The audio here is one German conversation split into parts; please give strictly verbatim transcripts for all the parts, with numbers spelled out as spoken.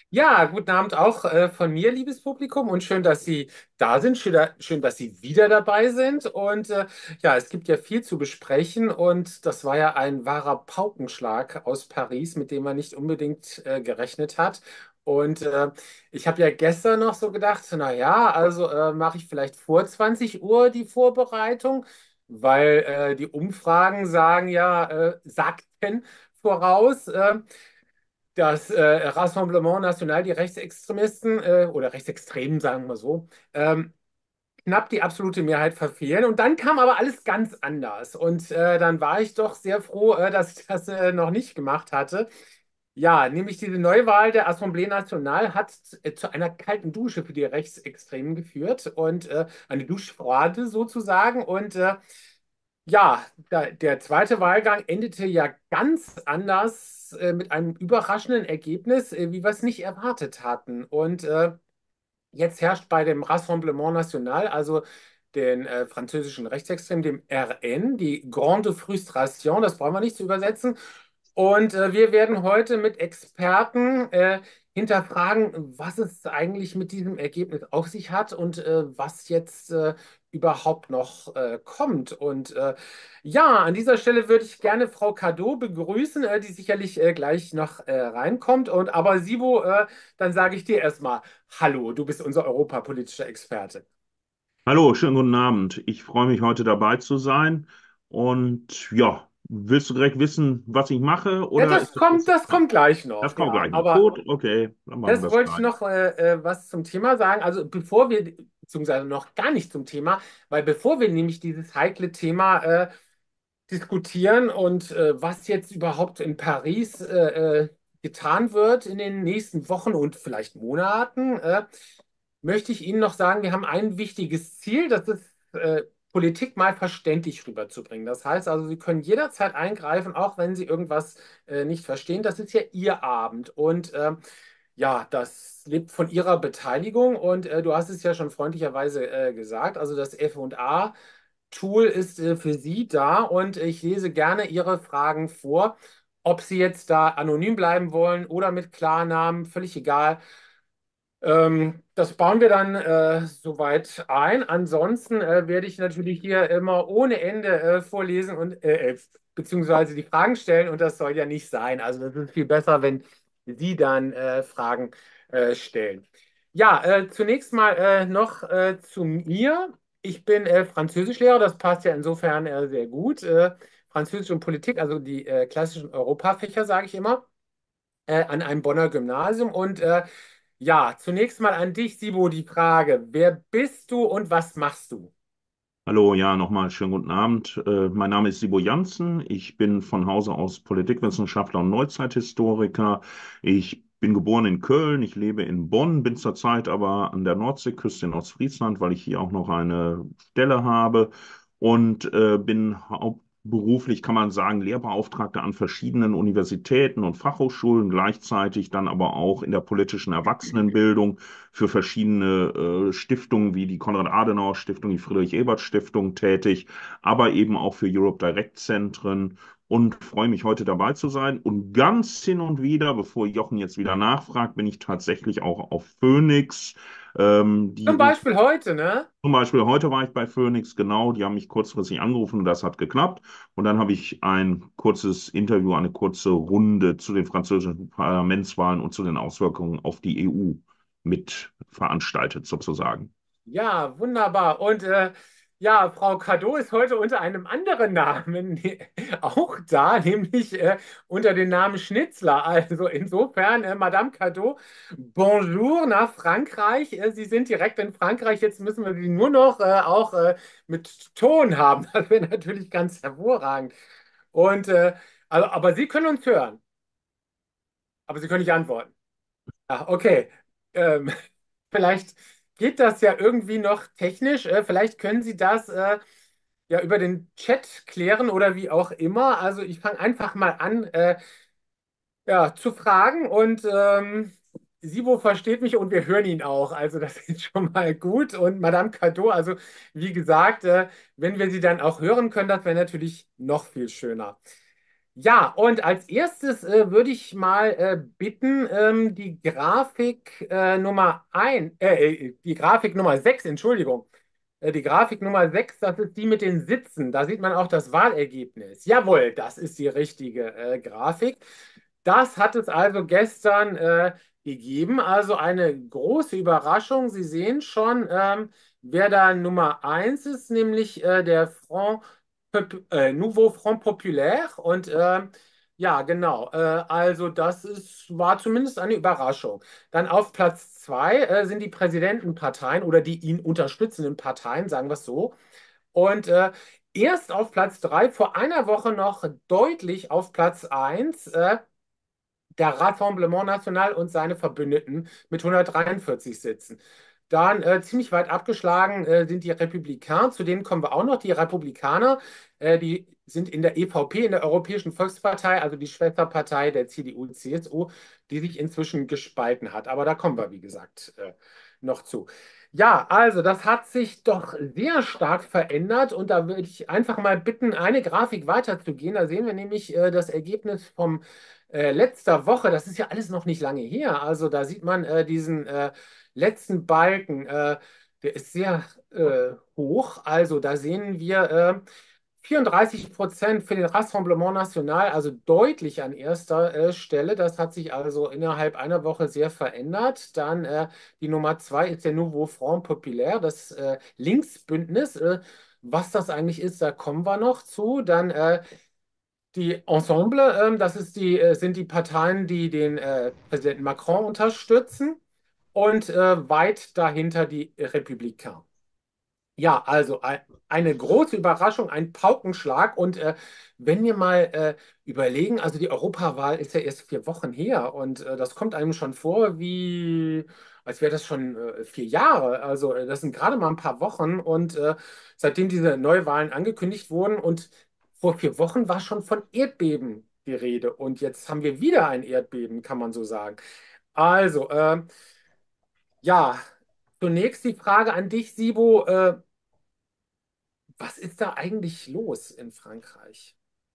Ja, guten Abend auch äh, von mir, liebes Publikum, und schön, dass Sie da sind. Schön, da- schön, dass Sie wieder dabei sind. Und äh, ja, es gibt ja viel zu besprechen und das war ja ein wahrer Paukenschlag aus Paris, mit dem man nicht unbedingt äh, gerechnet hat. Und äh, ich habe ja gestern noch so gedacht, na ja, also äh, mache ich vielleicht vor zwanzig Uhr die Vorbereitung, weil äh, die Umfragen sagen ja, äh, sagten voraus. Äh, das äh, Rassemblement National, die Rechtsextremisten äh, oder Rechtsextremen, sagen wir so, ähm, knapp die absolute Mehrheit verfehlen. Und dann kam aber alles ganz anders. Und äh, dann war ich doch sehr froh, äh, dass ich das äh, noch nicht gemacht hatte. Ja, nämlich diese Neuwahl der Assemblée Nationale hat äh, zu einer kalten Dusche für die Rechtsextremen geführt und äh, eine Duschfroide sozusagen. Und äh, ja, da, der zweite Wahlgang endete ja ganz anders äh, mit einem überraschenden Ergebnis, äh, wie wir es nicht erwartet hatten. Und äh, jetzt herrscht bei dem Rassemblement National, also den äh, französischen Rechtsextremen, dem R N, die Grande Frustration, das brauchen wir nicht zu übersetzen. Und äh, wir werden heute mit Experten äh, hinterfragen, was es eigentlich mit diesem Ergebnis auf sich hat und äh, was jetzt äh, überhaupt noch äh, kommt. Und äh, ja, an dieser Stelle würde ich gerne Frau Cadeau begrüßen, äh, die sicherlich äh, gleich noch äh, reinkommt. Und aber Sibo, äh, dann sage ich dir erstmal Hallo, du bist unser europapolitischer Experte. Hallo, schönen guten Abend. Ich freue mich, heute dabei zu sein. Und ja, willst du direkt wissen, was ich mache, Ja, oder das ist das kommt, jetzt das klar? kommt gleich Das noch, kommt ja. gleich noch. Aber Gut, okay, dann machen wir das es wollte ich gleich. noch äh, äh, was zum Thema sagen. Also bevor wir, beziehungsweise noch gar nicht zum Thema, weil bevor wir nämlich dieses heikle Thema äh, diskutieren und äh, was jetzt überhaupt in Paris äh, äh, getan wird in den nächsten Wochen und vielleicht Monaten, äh, möchte ich Ihnen noch sagen, wir haben ein wichtiges Ziel, das ist äh, Politik mal verständlich rüberzubringen. Das heißt also, Sie können jederzeit eingreifen, auch wenn Sie irgendwas äh, nicht verstehen. Das ist ja Ihr Abend und ähm, ja, das lebt von Ihrer Beteiligung und äh, du hast es ja schon freundlicherweise äh, gesagt. Also das F und A Tool ist äh, für Sie da und ich lese gerne Ihre Fragen vor. Ob Sie jetzt da anonym bleiben wollen oder mit Klarnamen, völlig egal. Ähm, das bauen wir dann äh, soweit ein. Ansonsten äh, werde ich natürlich hier immer ohne Ende äh, vorlesen und äh, äh, beziehungsweise die Fragen stellen und das soll ja nicht sein. Also das ist viel besser, wenn Sie dann äh, Fragen äh, stellen. Ja, äh, zunächst mal äh, noch äh, zu mir. Ich bin äh, Französischlehrer, das passt ja insofern äh, sehr gut. Äh, Französisch und Politik, also die äh, klassischen Europafächer, sage ich immer, äh, an einem Bonner Gymnasium. Und äh, ja, zunächst mal an dich, Sibo, die Frage: Wer bist du und was machst du? Hallo, ja, nochmal schönen guten Abend. Äh, mein Name ist Sibo Jansen. Ich bin von Hause aus Politikwissenschaftler und Neuzeithistoriker. Ich bin geboren in Köln, ich lebe in Bonn, bin zurzeit aber an der Nordseeküste in Ostfriesland, weil ich hier auch noch eine Stelle habe und äh, bin hauptberuflich, kann man sagen, Lehrbeauftragter an verschiedenen Universitäten und Fachhochschulen, gleichzeitig dann aber auch in der politischen Erwachsenenbildung für verschiedene äh, Stiftungen wie die Konrad-Adenauer-Stiftung, die Friedrich-Ebert-Stiftung tätig, aber eben auch für Europe Direct Zentren und freue mich heute dabei zu sein. Und ganz hin und wieder, bevor Jochen jetzt wieder nachfragt, bin ich tatsächlich auch auf Phoenix. Ähm, die Zum rufen Beispiel heute, ne? zum Beispiel heute war ich bei Phoenix, genau, die haben mich kurzfristig angerufen und das hat geklappt. Und dann habe ich ein kurzes Interview, eine kurze Runde zu den französischen Parlamentswahlen und zu den Auswirkungen auf die E U mit veranstaltet, sozusagen. Ja, wunderbar. Und äh, ja, Frau Cadeau ist heute unter einem anderen Namen ne- auch da, nämlich äh, unter dem Namen Schnitzler. Also insofern, äh, Madame Cadeau, bonjour nach Frankreich. Äh, Sie sind direkt in Frankreich. Jetzt müssen wir Sie nur noch äh, auch äh, mit Ton haben. Das wäre natürlich ganz hervorragend. Und äh, also, aber Sie können uns hören, aber Sie können nicht antworten. Ah, okay. Ähm, vielleicht geht das ja irgendwie noch technisch. Äh, vielleicht können Sie das äh, ja über den Chat klären oder wie auch immer. Also ich fange einfach mal an, äh, ja, zu fragen und ähm, Sibo versteht mich und wir hören ihn auch. Also das ist schon mal gut. Und Madame Cadeau, also wie gesagt, äh, wenn wir sie dann auch hören können, das wäre natürlich noch viel schöner. Ja, und als erstes äh, würde ich mal äh, bitten, ähm, die Grafik äh, Nummer eins, äh, äh, die Grafik Nummer sechs, Entschuldigung. Äh, die Grafik Nummer sechs, das ist die mit den Sitzen. Da sieht man auch das Wahlergebnis. Jawohl, das ist die richtige äh, Grafik. Das hat es also gestern äh, gegeben. Also eine große Überraschung. Sie sehen schon, ähm, wer da Nummer eins ist, nämlich äh, der Front Pop äh, Nouveau Front Populaire. Und äh, ja, genau. Äh, also das ist, war zumindest eine Überraschung. Dann auf Platz zwei äh, sind die Präsidentenparteien oder die ihn unterstützenden Parteien, sagen wir es so. Und äh, erst auf Platz drei, vor einer Woche noch deutlich auf Platz eins, äh, der Rassemblement National und seine Verbündeten mit hundertdreiundvierzig Sitzen. Dann äh, ziemlich weit abgeschlagen äh, sind die Republikaner, zu denen kommen wir auch noch. Die Republikaner, äh, die sind in der E V P, in der Europäischen Volkspartei, also die Schwesterpartei der C D U, C S U, die sich inzwischen gespalten hat. Aber da kommen wir, wie gesagt, äh, noch zu. Ja, also das hat sich doch sehr stark verändert und da würde ich einfach mal bitten, eine Grafik weiterzugehen. Da sehen wir nämlich äh, das Ergebnis vom äh, letzter Woche. Das ist ja alles noch nicht lange her. Also da sieht man äh, diesen äh, letzten Balken, äh, der ist sehr äh, hoch. Also da sehen wir äh, vierunddreißig Prozent für den Rassemblement National, also deutlich an erster äh, Stelle. Das hat sich also innerhalb einer Woche sehr verändert. Dann äh, die Nummer zwei ist der Nouveau Front Populaire, das äh, Linksbündnis. Äh, was das eigentlich ist, da kommen wir noch zu. Dann äh, die Ensemble, ähm, das ist die, äh, sind die Parteien, die den äh, Präsidenten Macron unterstützen und äh, weit dahinter die Republikaner. Ja, also ein, eine große Überraschung, ein Paukenschlag. Und äh, wenn wir mal äh, überlegen, also die Europawahl ist ja erst vier Wochen her und äh, das kommt einem schon vor, wie als wäre das schon äh, vier Jahre. Also äh, das sind gerade mal ein paar Wochen und äh, seitdem diese Neuwahlen angekündigt wurden und vor vier Wochen war schon von Erdbeben die Rede und jetzt haben wir wieder ein Erdbeben, kann man so sagen. Also, äh, ja, zunächst die Frage an dich, Sibo. Äh, was ist da eigentlich los in Frankreich?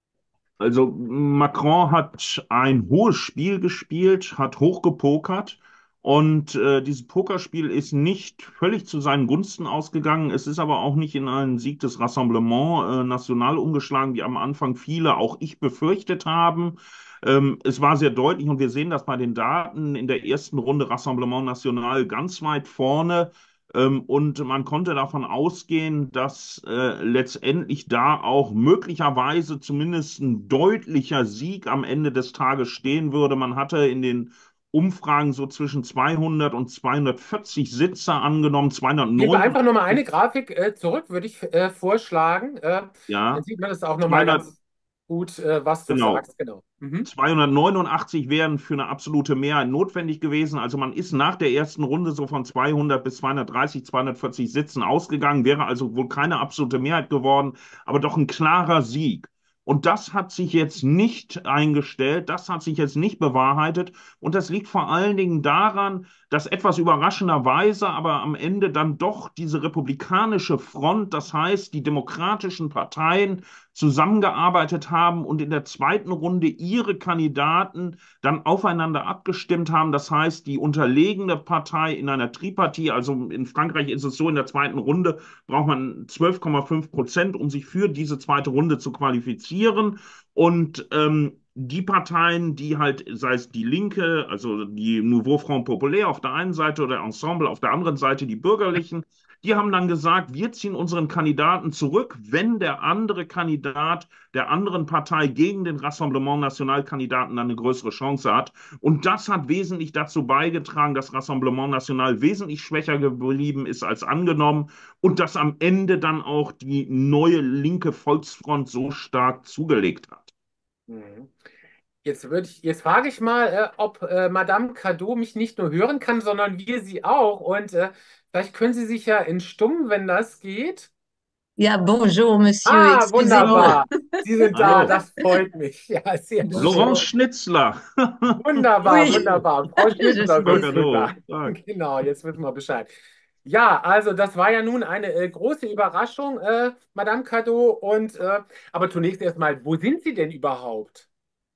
Also Macron hat ein hohes Spiel gespielt, hat hoch gepokert und äh, dieses Pokerspiel ist nicht völlig zu seinen Gunsten ausgegangen. Es ist aber auch nicht in einen Sieg des Rassemblement äh, National umgeschlagen, wie am Anfang viele, auch ich befürchtet haben. Ähm, es war sehr deutlich und wir sehen das bei den Daten in der ersten Runde Rassemblement National ganz weit vorne. Ähm, Und man konnte davon ausgehen, dass äh, letztendlich da auch möglicherweise zumindest ein deutlicher Sieg am Ende des Tages stehen würde. Man hatte in den Umfragen so zwischen zweihundert und zweihundertvierzig Sitze angenommen, Gehen wir einfach nochmal zweihundertneunundachtzig, eine Grafik äh, zurück, würde ich äh, vorschlagen. Äh, dann ja, sieht man das auch nochmal zweihundert, ganz gut, äh, was du genau. sagst. Genau. Mhm. zweihundertneunundachtzig wären für eine absolute Mehrheit notwendig gewesen. Also man ist nach der ersten Runde so von zweihundert bis zweihundertdreißig, zweihundertvierzig Sitzen ausgegangen, wäre also wohl keine absolute Mehrheit geworden, aber doch ein klarer Sieg. Und das hat sich jetzt nicht eingestellt, das hat sich jetzt nicht bewahrheitet. Und das liegt vor allen Dingen daran, dass etwas überraschenderweise aber am Ende dann doch diese republikanische Front, das heißt die demokratischen Parteien, zusammengearbeitet haben und in der zweiten Runde ihre Kandidaten dann aufeinander abgestimmt haben. Das heißt, die unterlegene Partei in einer Tripartie, also in Frankreich ist es so, in der zweiten Runde braucht man zwölf Komma fünf Prozent, um sich für diese zweite Runde zu qualifizieren. Und ähm, die Parteien, die halt, sei es die Linke, also die Nouveau Front Populaire auf der einen Seite oder Ensemble auf der anderen Seite, die Bürgerlichen, die haben dann gesagt, wir ziehen unseren Kandidaten zurück, wenn der andere Kandidat der anderen Partei gegen den Rassemblement National-Kandidaten dann eine größere Chance hat. Und das hat wesentlich dazu beigetragen, dass Rassemblement National wesentlich schwächer geblieben ist als angenommen und dass am Ende dann auch die neue linke Volksfront so stark zugelegt hat. Mhm. Jetzt würde ich, jetzt frage ich mal, äh, ob äh, Madame Cadot mich nicht nur hören kann, sondern wir sie auch. Und äh, vielleicht können Sie sich ja entstummen, wenn das geht. Ja, bonjour, Monsieur, Ah, excusez-moi. wunderbar. Sie sind da, Hallo, das freut mich. Ja, sehr Laurence schön. Bonjour. Schnitzler. Wunderbar, Oui, Hallo, wunderbar. Frau je Schnitzler, suis Frau bist du désolée. Gadot, da? guten Tag. Genau, jetzt wissen wir Bescheid. Ja, also das war ja nun eine äh, große Überraschung, äh, Madame Cadot. Und äh, aber zunächst erstmal, wo sind Sie denn überhaupt?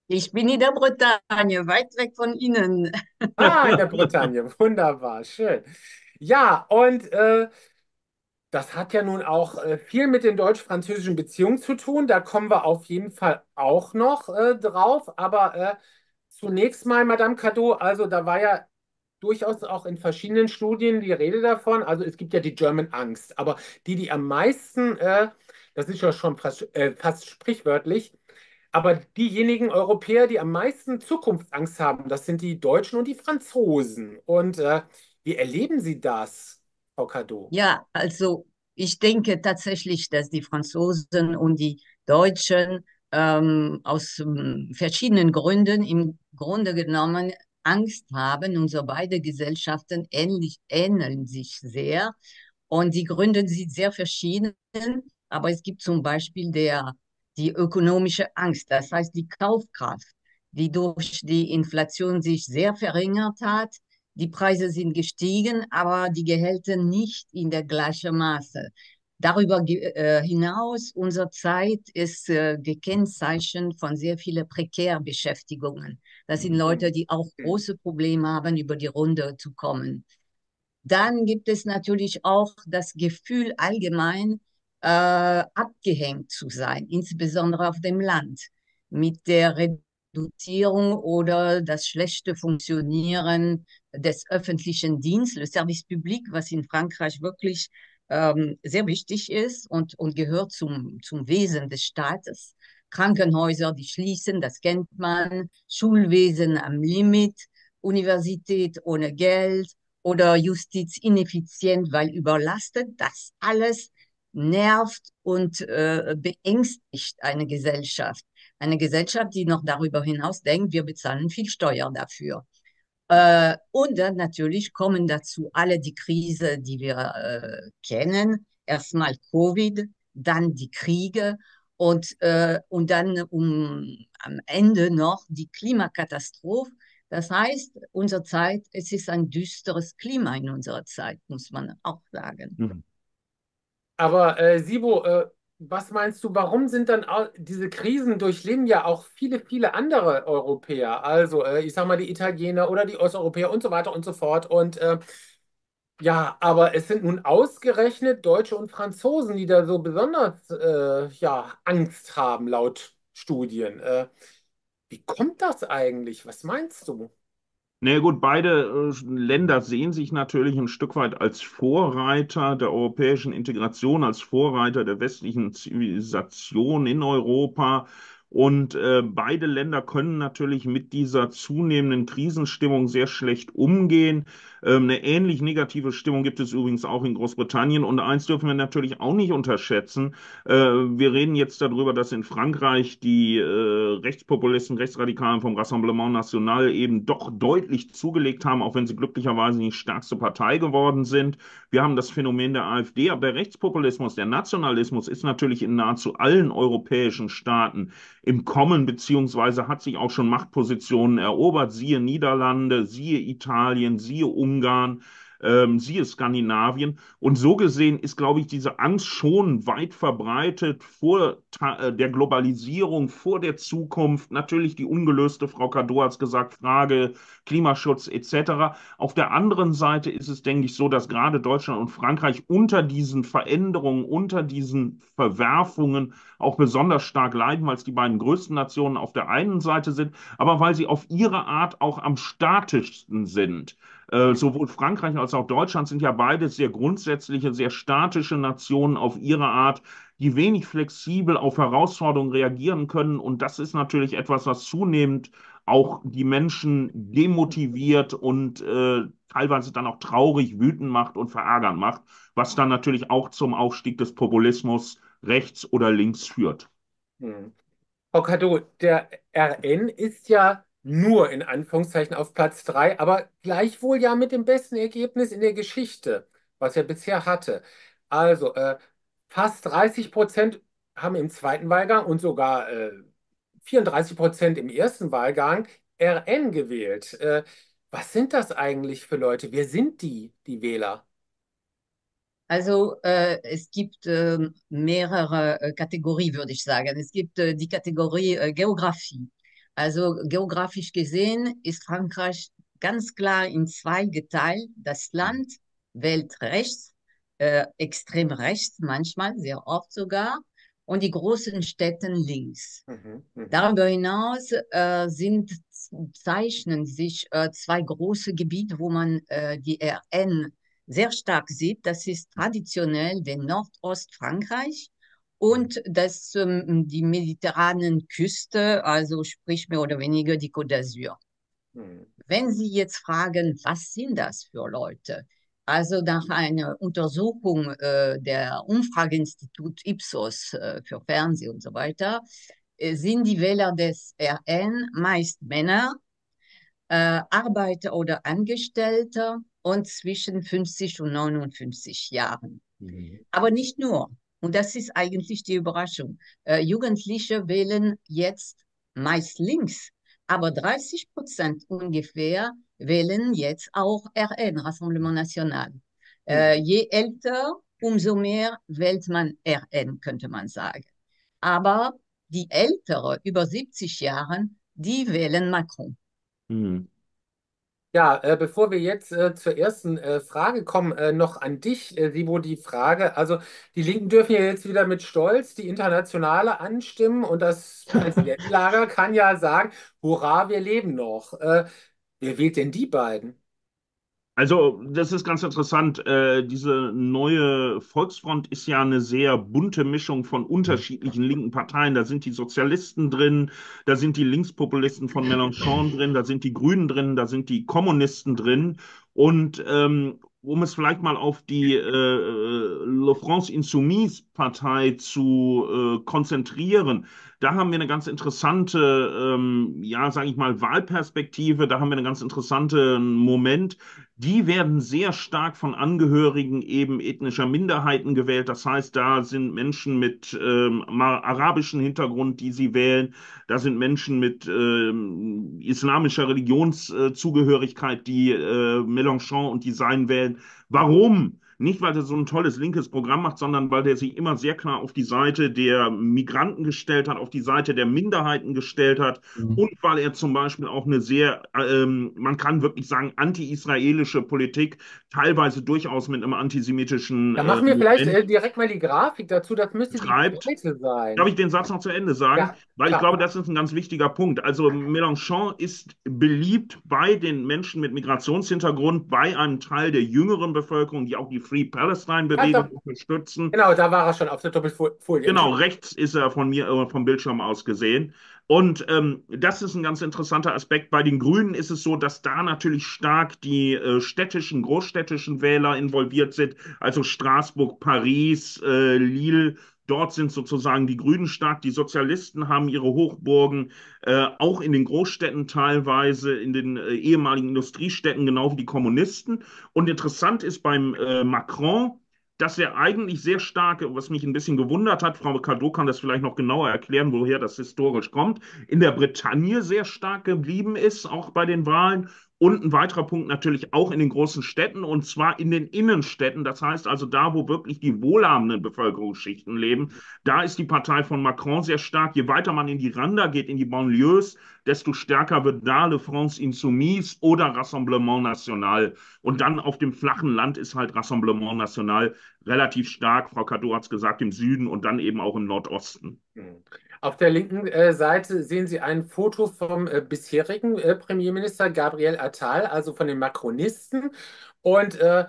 Ich bin in der Bretagne, weit weg von Ihnen. Ah, in der Bretagne. Wunderbar, schön. Ja, und äh, das hat ja nun auch äh, viel mit den deutsch-französischen Beziehungen zu tun. Da kommen wir auf jeden Fall auch noch äh, drauf. Aber äh, zunächst mal, Madame Cadot, also da war ja durchaus auch in verschiedenen Studien die Rede davon. Also es gibt ja die German Angst, aber die, die am meisten, äh, das ist ja schon fast, äh, fast sprichwörtlich, aber diejenigen Europäer, die am meisten Zukunftsangst haben, das sind die Deutschen und die Franzosen. Und äh, wie erleben Sie das, Frau Cadot? Ja, also ich denke tatsächlich, dass die Franzosen und die Deutschen ähm, aus ähm, verschiedenen Gründen im Grunde genommen Angst haben. Unsere beide Gesellschaften ähnlich, ähneln sich sehr und die Gründe sind sehr verschieden. Aber es gibt zum Beispiel der, die ökonomische Angst, das heißt die Kaufkraft, die durch die Inflation sich sehr verringert hat. Die Preise sind gestiegen, aber die Gehälter nicht in der gleichen Maße. Darüber ge- äh, hinaus, unsere Zeit ist äh, gekennzeichnet von sehr vielen Prekärbeschäftigungen. Das sind Leute, Mhm. die auch große Probleme haben, über die Runde zu kommen. Dann gibt es natürlich auch das Gefühl, allgemein äh, abgehängt zu sein, insbesondere auf dem Land, mit der Reduzierung oder das schlechte Funktionieren des öffentlichen Dienstes, le Service Public, was in Frankreich wirklich ähm, sehr wichtig ist und, und gehört zum, zum Wesen des Staates. Krankenhäuser, die schließen, das kennt man, Schulwesen am Limit, Universität ohne Geld oder Justiz ineffizient, weil überlastet. Das alles nervt und äh, beängstigt eine Gesellschaft. Eine Gesellschaft, die noch darüber hinaus denkt, wir bezahlen viel Steuer dafür. Äh, und dann natürlich kommen dazu alle die Krise, die wir äh, kennen. Erstmal Covid, dann die Kriege und, äh, und dann um, am Ende noch die Klimakatastrophe. Das heißt, unsere Zeit, es ist ein düsteres Klima in unserer Zeit, muss man auch sagen. Mhm. Aber äh, Sibo, äh, was meinst du, warum sind dann au- diese Krisen durchleben ja auch viele, viele andere Europäer? Also, äh, ich sag mal, die Italiener oder die Osteuropäer und so weiter und so fort. Und äh, ja, aber es sind nun ausgerechnet Deutsche und Franzosen, die da so besonders äh, ja, Angst haben, laut Studien. Äh, wie kommt das eigentlich? Was meinst du? Na ja, gut, beide äh, Länder sehen sich natürlich ein Stück weit als Vorreiter der europäischen Integration, als Vorreiter der westlichen Zivilisation in Europa. Und äh, beide Länder können natürlich mit dieser zunehmenden Krisenstimmung sehr schlecht umgehen. Ähm, eine ähnlich negative Stimmung gibt es übrigens auch in Großbritannien. Und eins dürfen wir natürlich auch nicht unterschätzen. Äh, wir reden jetzt darüber, dass in Frankreich die äh, Rechtspopulisten, Rechtsradikalen vom Rassemblement National eben doch deutlich zugelegt haben, auch wenn sie glücklicherweise nicht stärkste Partei geworden sind. Wir haben das Phänomen der AfD, aber der Rechtspopulismus, der Nationalismus ist natürlich in nahezu allen europäischen Staaten im Kommen, beziehungsweise hat sich auch schon Machtpositionen erobert. Siehe Niederlande, siehe Italien, siehe Ungarn. Ähm, siehe Skandinavien. Und so gesehen ist, glaube ich, diese Angst schon weit verbreitet vor äh, der Globalisierung, vor der Zukunft. Natürlich die ungelöste, Frau Kador hat es gesagt, Frage Klimaschutz et cetera. Auf der anderen Seite ist es, denke ich, so, dass gerade Deutschland und Frankreich unter diesen Veränderungen, unter diesen Verwerfungen auch besonders stark leiden, weil es die beiden größten Nationen auf der einen Seite sind, aber weil sie auf ihre Art auch am statischsten sind. Äh, sowohl Frankreich als auch Deutschland sind ja beide sehr grundsätzliche, sehr statische Nationen auf ihre Art, die wenig flexibel auf Herausforderungen reagieren können. Und das ist natürlich etwas, was zunehmend auch die Menschen demotiviert und äh, teilweise dann auch traurig, wütend macht und verärgern macht, was dann natürlich auch zum Aufstieg des Populismus rechts oder links führt. Hm. Frau Cadot, der R N ist ja nur in Anführungszeichen auf Platz drei, aber gleichwohl ja mit dem besten Ergebnis in der Geschichte, was er bisher hatte. Also äh, fast dreißig Prozent haben im zweiten Wahlgang und sogar äh, vierunddreißig Prozent im ersten Wahlgang R N gewählt. Äh, was sind das eigentlich für Leute? Wer sind die, die Wähler? Also äh, es gibt äh, mehrere äh, Kategorien, würde ich sagen. Es gibt äh, die Kategorie äh, Geografie. Also geografisch gesehen ist Frankreich ganz klar in zwei geteilt. Das Land wählt rechts, äh, extrem rechts manchmal, sehr oft sogar, und die großen Städte links. Mhm, mhm, Darüber hinaus äh, sind, zeichnen sich äh, zwei große Gebiete, wo man äh, die R N sehr stark sieht. Das ist traditionell der Nordostfrankreich und das, ähm, die mediterranen Küste, also sprich mehr oder weniger die Côte d'Azur. mhm, Wenn Sie jetzt fragen, was sind das für Leute? Also nach einer Untersuchung äh, der Umfrageinstitut Ipsos äh, für Fernsehen und so weiter, äh, sind die Wähler des R N meist Männer, äh, Arbeiter oder Angestellte und zwischen fünfzig und neunundfünfzig Jahren. Mhm. Aber nicht nur. Und das ist eigentlich die Überraschung. Äh, Jugendliche wählen jetzt meist links, aber dreißig Prozent ungefähr wählen jetzt auch R N, Rassemblement National. Äh, mhm. je älter, umso mehr wählt man R N, könnte man sagen. Aber die Ältere, über siebzig Jahren, die wählen Macron. Mhm. Ja, äh, bevor wir jetzt äh, zur ersten äh, Frage kommen, äh, noch an dich, äh, Sibo, die Frage. Also die Linken dürfen ja jetzt wieder mit Stolz die Internationale anstimmen und das Präsidentenlager kann ja sagen, hurra, wir leben noch. Äh, wer wählt denn die beiden? Also, das ist ganz interessant. Äh, diese neue Volksfront ist ja eine sehr bunte Mischung von unterschiedlichen linken Parteien. Da sind die Sozialisten drin, da sind die Linkspopulisten von Mélenchon drin, da sind die Grünen drin, da sind die Kommunisten drin. Und ähm, um es vielleicht mal auf die äh, äh, La France Insoumise Partei zu äh, konzentrieren, da haben wir eine ganz interessante, ähm, ja, sage ich mal, Wahlperspektive. Da haben wir einen ganz interessanten Moment. Die werden sehr stark von Angehörigen eben ethnischer Minderheiten gewählt. Das heißt, da sind Menschen mit ähm, arabischem Hintergrund, die sie wählen. Da sind Menschen mit ähm, islamischer Religionszugehörigkeit, die äh, Mélenchon und die Seinen wählen. Warum? Nicht, weil er so ein tolles linkes Programm macht, sondern weil der sich immer sehr klar auf die Seite der Migranten gestellt hat, auf die Seite der Minderheiten gestellt hat und weil er zum Beispiel auch eine sehr, ähm, man kann wirklich sagen, anti-israelische Politik, teilweise durchaus mit einem antisemitischen Da äh, machen wir vielleicht Moment äh, direkt mal die Grafik dazu. Das müsste die treibt. zweite Darf sein. ich den Satz noch zu Ende sagen? Ja, Weil ich klar. glaube, das ist ein ganz wichtiger Punkt. Also Mélenchon ist beliebt bei den Menschen mit Migrationshintergrund, bei einem Teil der jüngeren Bevölkerung, die auch die Free Kannst Palestine-Bewegung doch, unterstützen. genau, da war er schon auf der Doppelfolie. Genau, Entschuldigung. rechts ist er von mir, äh, vom Bildschirm aus gesehen. Und ähm, das ist ein ganz interessanter Aspekt. Bei den Grünen ist es so, dass da natürlich stark die äh, städtischen, großstädtischen Wähler involviert sind, also Straßburg, Paris, äh, Lille. Dort sind sozusagen die Grünen stark. Die Sozialisten haben ihre Hochburgen äh, auch in den Großstädten teilweise, in den äh, ehemaligen Industriestädten, genau wie die Kommunisten. Und interessant ist beim äh, Macron, dass er eigentlich sehr stark, was mich ein bisschen gewundert hat, Frau Cadot kann das vielleicht noch genauer erklären, woher das historisch kommt, in der Bretagne sehr stark geblieben ist, auch bei den Wahlen. Und ein weiterer Punkt natürlich auch in den großen Städten und zwar in den Innenstädten. Das heißt also da, wo wirklich die wohlhabenden Bevölkerungsschichten leben, da ist die Partei von Macron sehr stark. Je weiter man in die Randa geht, in die Banlieues, desto stärker wird da Le France Insoumise oder Rassemblement National. Und dann auf dem flachen Land ist halt Rassemblement National relativ stark, Frau Cadot hat es gesagt, im Süden und dann eben auch im Nordosten. Hm. Auf der linken äh, Seite sehen Sie ein Foto vom äh, bisherigen äh, Premierminister Gabriel Attal, also von den Macronisten. Und äh,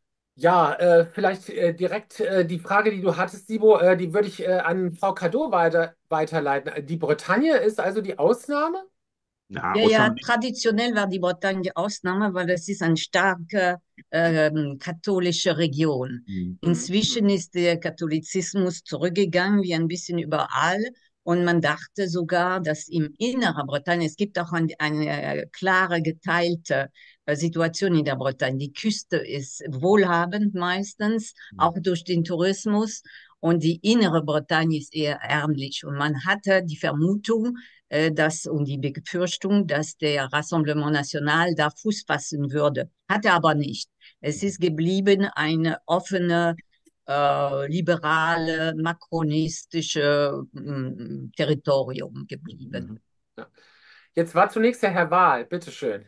ja, äh, vielleicht äh, direkt äh, die Frage, die du hattest, Sibo, äh, die würde ich äh, an Frau Cadot weiter, weiterleiten. Die Bretagne ist also die Ausnahme? Ja, Ja, ja, Ausnahme. traditionell war die Bretagne die Ausnahme, weil es ist eine starke ähm, katholische Region. Mhm. Hm, Inzwischen hm, ist der Katholizismus zurückgegangen, wie ein bisschen überall. Und man dachte sogar, dass im Inneren Bretagne, es gibt auch ein, eine klare geteilte äh, Situation in der Bretagne. Die Küste ist wohlhabend meistens, auch durch den Tourismus. Und die innere Bretagne ist eher ärmlich. Und man hatte die Vermutung, äh, dass, und die Befürchtung, dass der Rassemblement National da Fuß fassen würde. Hat er aber nicht. Es ist geblieben eine offene, äh, liberale, makronistische mm, Territorium geblieben. ja. Jetzt war zunächst der Herr Wahl, bitteschön.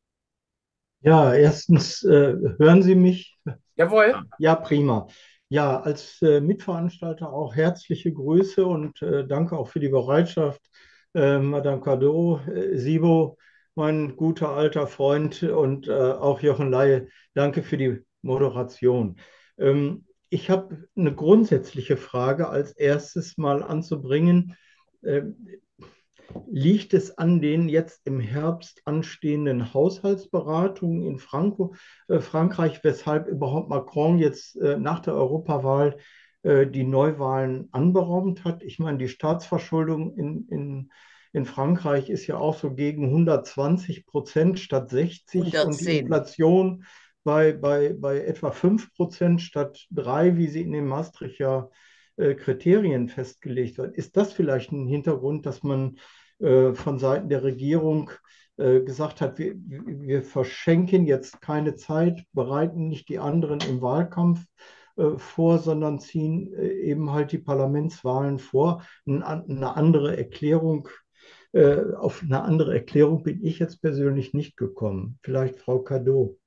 Ja, erstens, äh, hören Sie mich? Jawohl. Ja. Ja, prima. Ja, als äh, Mitveranstalter auch herzliche Grüße und äh, danke auch für die Bereitschaft, äh, Madame Cardot, äh, Sibo, mein guter alter Freund und äh, auch Jochen Laie, danke für die Moderation. Ähm, ich habe eine grundsätzliche Frage als erstes mal anzubringen. Ähm, Liegt es an den jetzt im Herbst anstehenden Haushaltsberatungen in Franco, äh, Frankreich, weshalb überhaupt Macron jetzt äh, nach der Europawahl äh, die Neuwahlen anberaumt hat? Ich meine, die Staatsverschuldung in, in, in Frankreich ist ja auch so gegen hundertzwanzig Prozent statt sechzig und die hundertzehn. Inflation bei, bei, bei etwa fünf Prozent statt drei, wie sie in den Maastrichter äh, Kriterien festgelegt wird. Ist das vielleicht ein Hintergrund, dass man äh, von Seiten der Regierung äh, gesagt hat, wir, wir verschenken jetzt keine Zeit, bereiten nicht die anderen im Wahlkampf äh, vor, sondern ziehen äh, eben halt die Parlamentswahlen vor. Ein, eine andere Erklärung, äh, auf eine andere Erklärung bin ich jetzt persönlich nicht gekommen. Vielleicht Frau Cadeau.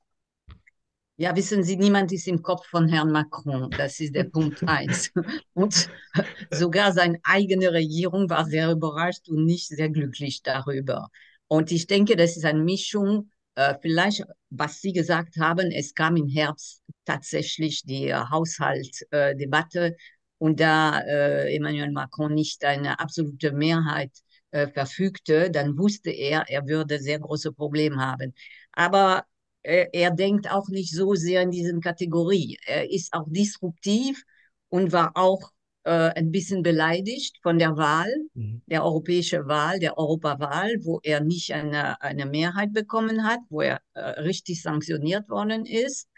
Ja, wissen Sie, niemand ist im Kopf von Herrn Macron. Das ist der Punkt eins. Und sogar seine eigene Regierung war sehr überrascht und nicht sehr glücklich darüber. Und ich denke, das ist eine Mischung, äh, vielleicht, was Sie gesagt haben, es kam im Herbst tatsächlich die äh, Haushaltsdebatte und da äh, Emmanuel Macron nicht eine absolute Mehrheit äh, verfügte, dann wusste er, er würde sehr große Probleme haben. Aber er, er denkt auch nicht so sehr in diesen Kategorie. Er ist auch disruptiv und war auch äh, ein bisschen beleidigt von der Wahl, Mhm. der europäischen Wahl, der Europawahl, wo er nicht eine, eine Mehrheit bekommen hat, wo er äh, richtig sanktioniert worden ist.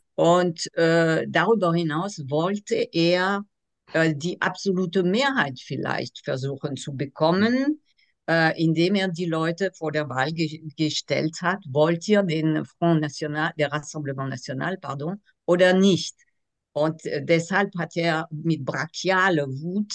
Und äh, darüber hinaus wollte er äh, die absolute Mehrheit vielleicht versuchen zu bekommen, äh, indem er die Leute vor der Wahl ge gestellt hat, wollt ihr den Front National, der Rassemblement National, pardon, oder nicht? Und äh, deshalb hat er mit brachialer Wut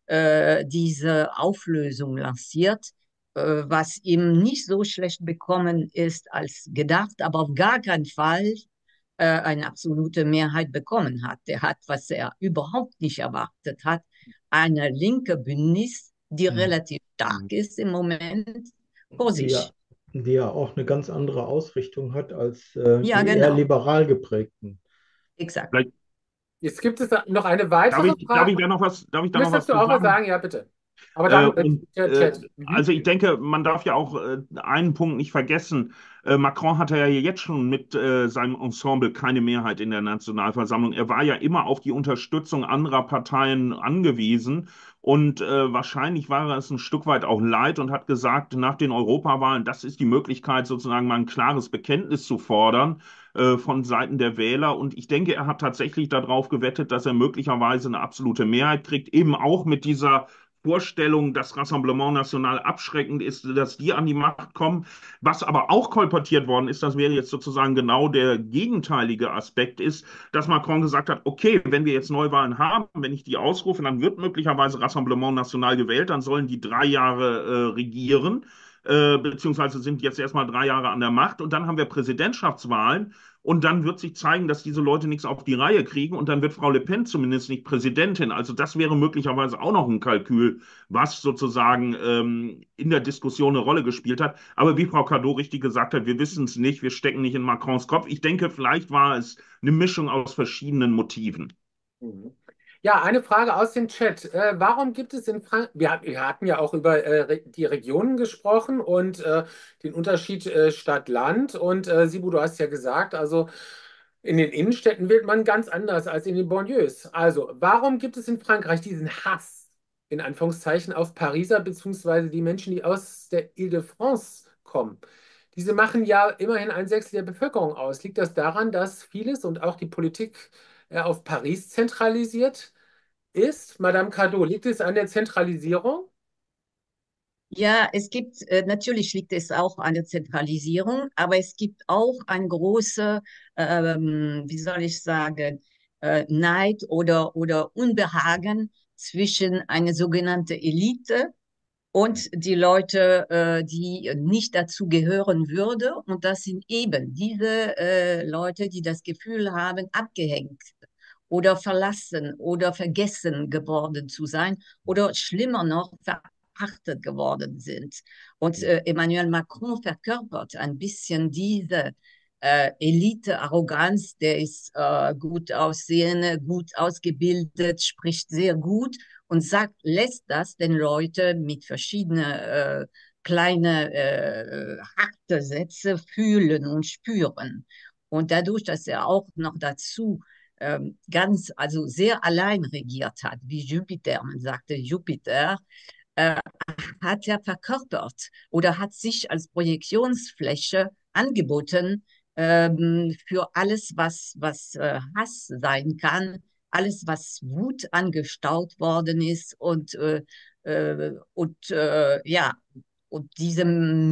äh, diese Auflösung lanciert, äh, was ihm nicht so schlecht bekommen ist als gedacht, aber auf gar keinen Fall äh, eine absolute Mehrheit bekommen hat. Der hat, was er überhaupt nicht erwartet hat, eine linke Bündnis, die Mhm. relativ stark Mhm. ist im Moment, vor Die ja, sich. die ja auch eine ganz andere Ausrichtung hat als äh, Ja, die eher genau, liberal geprägten. exakt. Vielleicht Jetzt gibt es noch eine darf weitere ich, darf ich Frage. da noch was, darf ich da noch was Müsstest du zu auch was sagen? sagen? Ja, bitte. Aber Äh, dann äh, und der äh, Chat. Mhm. also ich denke, man darf ja auch äh, einen Punkt nicht vergessen. Äh, Macron hatte ja jetzt schon mit äh, seinem Ensemble keine Mehrheit in der Nationalversammlung. Er war ja immer auf die Unterstützung anderer Parteien angewiesen. Und äh, wahrscheinlich war er es ein Stück weit auch leid und hat gesagt, nach den Europawahlen, das ist die Möglichkeit, sozusagen mal ein klares Bekenntnis zu fordern äh, von Seiten der Wähler. Und ich denke, er hat tatsächlich darauf gewettet, dass er möglicherweise eine absolute Mehrheit kriegt, eben auch mit dieser Vorstellung, dass Rassemblement National abschreckend ist, dass die an die Macht kommen. Was aber auch kolportiert worden ist, das wäre jetzt sozusagen genau der gegenteilige Aspekt ist, dass Macron gesagt hat, okay, wenn wir jetzt Neuwahlen haben, wenn ich die ausrufe, dann wird möglicherweise Rassemblement National gewählt, dann sollen die drei Jahre äh, regieren, äh, beziehungsweise sind jetzt erstmal drei Jahre an der Macht und dann haben wir Präsidentschaftswahlen. Und dann wird sich zeigen, dass diese Leute nichts auf die Reihe kriegen und dann wird Frau Le Pen zumindest nicht Präsidentin. Also das wäre möglicherweise auch noch ein Kalkül, was sozusagen ähm, in der Diskussion eine Rolle gespielt hat. Aber wie Frau Cardot richtig gesagt hat, wir wissen es nicht, wir stecken nicht in Macrons Kopf. Ich denke, vielleicht war es eine Mischung aus verschiedenen Motiven. Mhm. Ja, eine Frage aus dem Chat. Äh, warum gibt es in Frankreich, wir, wir hatten ja auch über äh, Re- die Regionen gesprochen und äh, den Unterschied äh, Stadt-Land. Und äh, Sibu, du hast ja gesagt, also in den Innenstädten wird man ganz anders als in den Banlieues. Also, warum gibt es in Frankreich diesen Hass, in Anführungszeichen, auf Pariser, beziehungsweise die Menschen, die aus der Île-de-France kommen? Diese machen ja immerhin ein Sechstel der Bevölkerung aus. Liegt das daran, dass vieles und auch die Politik äh, auf Paris zentralisiert ist? Madame Cardot, liegt es an der Zentralisierung? Ja, es gibt, äh, natürlich liegt es auch an der Zentralisierung, aber es gibt auch ein große, ähm, wie soll ich sagen, äh, Neid oder, oder Unbehagen zwischen einer sogenannten Elite und die Leute, äh, die nicht dazu gehören würde. Und das sind eben diese äh, Leute, die das Gefühl haben, abgehängt oder verlassen oder vergessen geworden zu sein oder schlimmer noch, verachtet geworden sind. Und äh, Emmanuel Macron verkörpert ein bisschen diese äh, Elite-Arroganz, der ist äh, gut aussehend, gut ausgebildet, spricht sehr gut und sagt, lässt das den Leuten mit verschiedenen äh, kleine äh, harte Sätze fühlen und spüren. Und dadurch, dass er auch noch dazu ähm, ganz, also sehr allein regiert hat, wie Jupiter, man sagte Jupiter, äh, hat er verkörpert oder hat sich als Projektionsfläche angeboten ähm, für alles, was, was äh, Hass sein kann, alles, was Wut angestaut worden ist und, äh, äh, und äh, ja, und diesem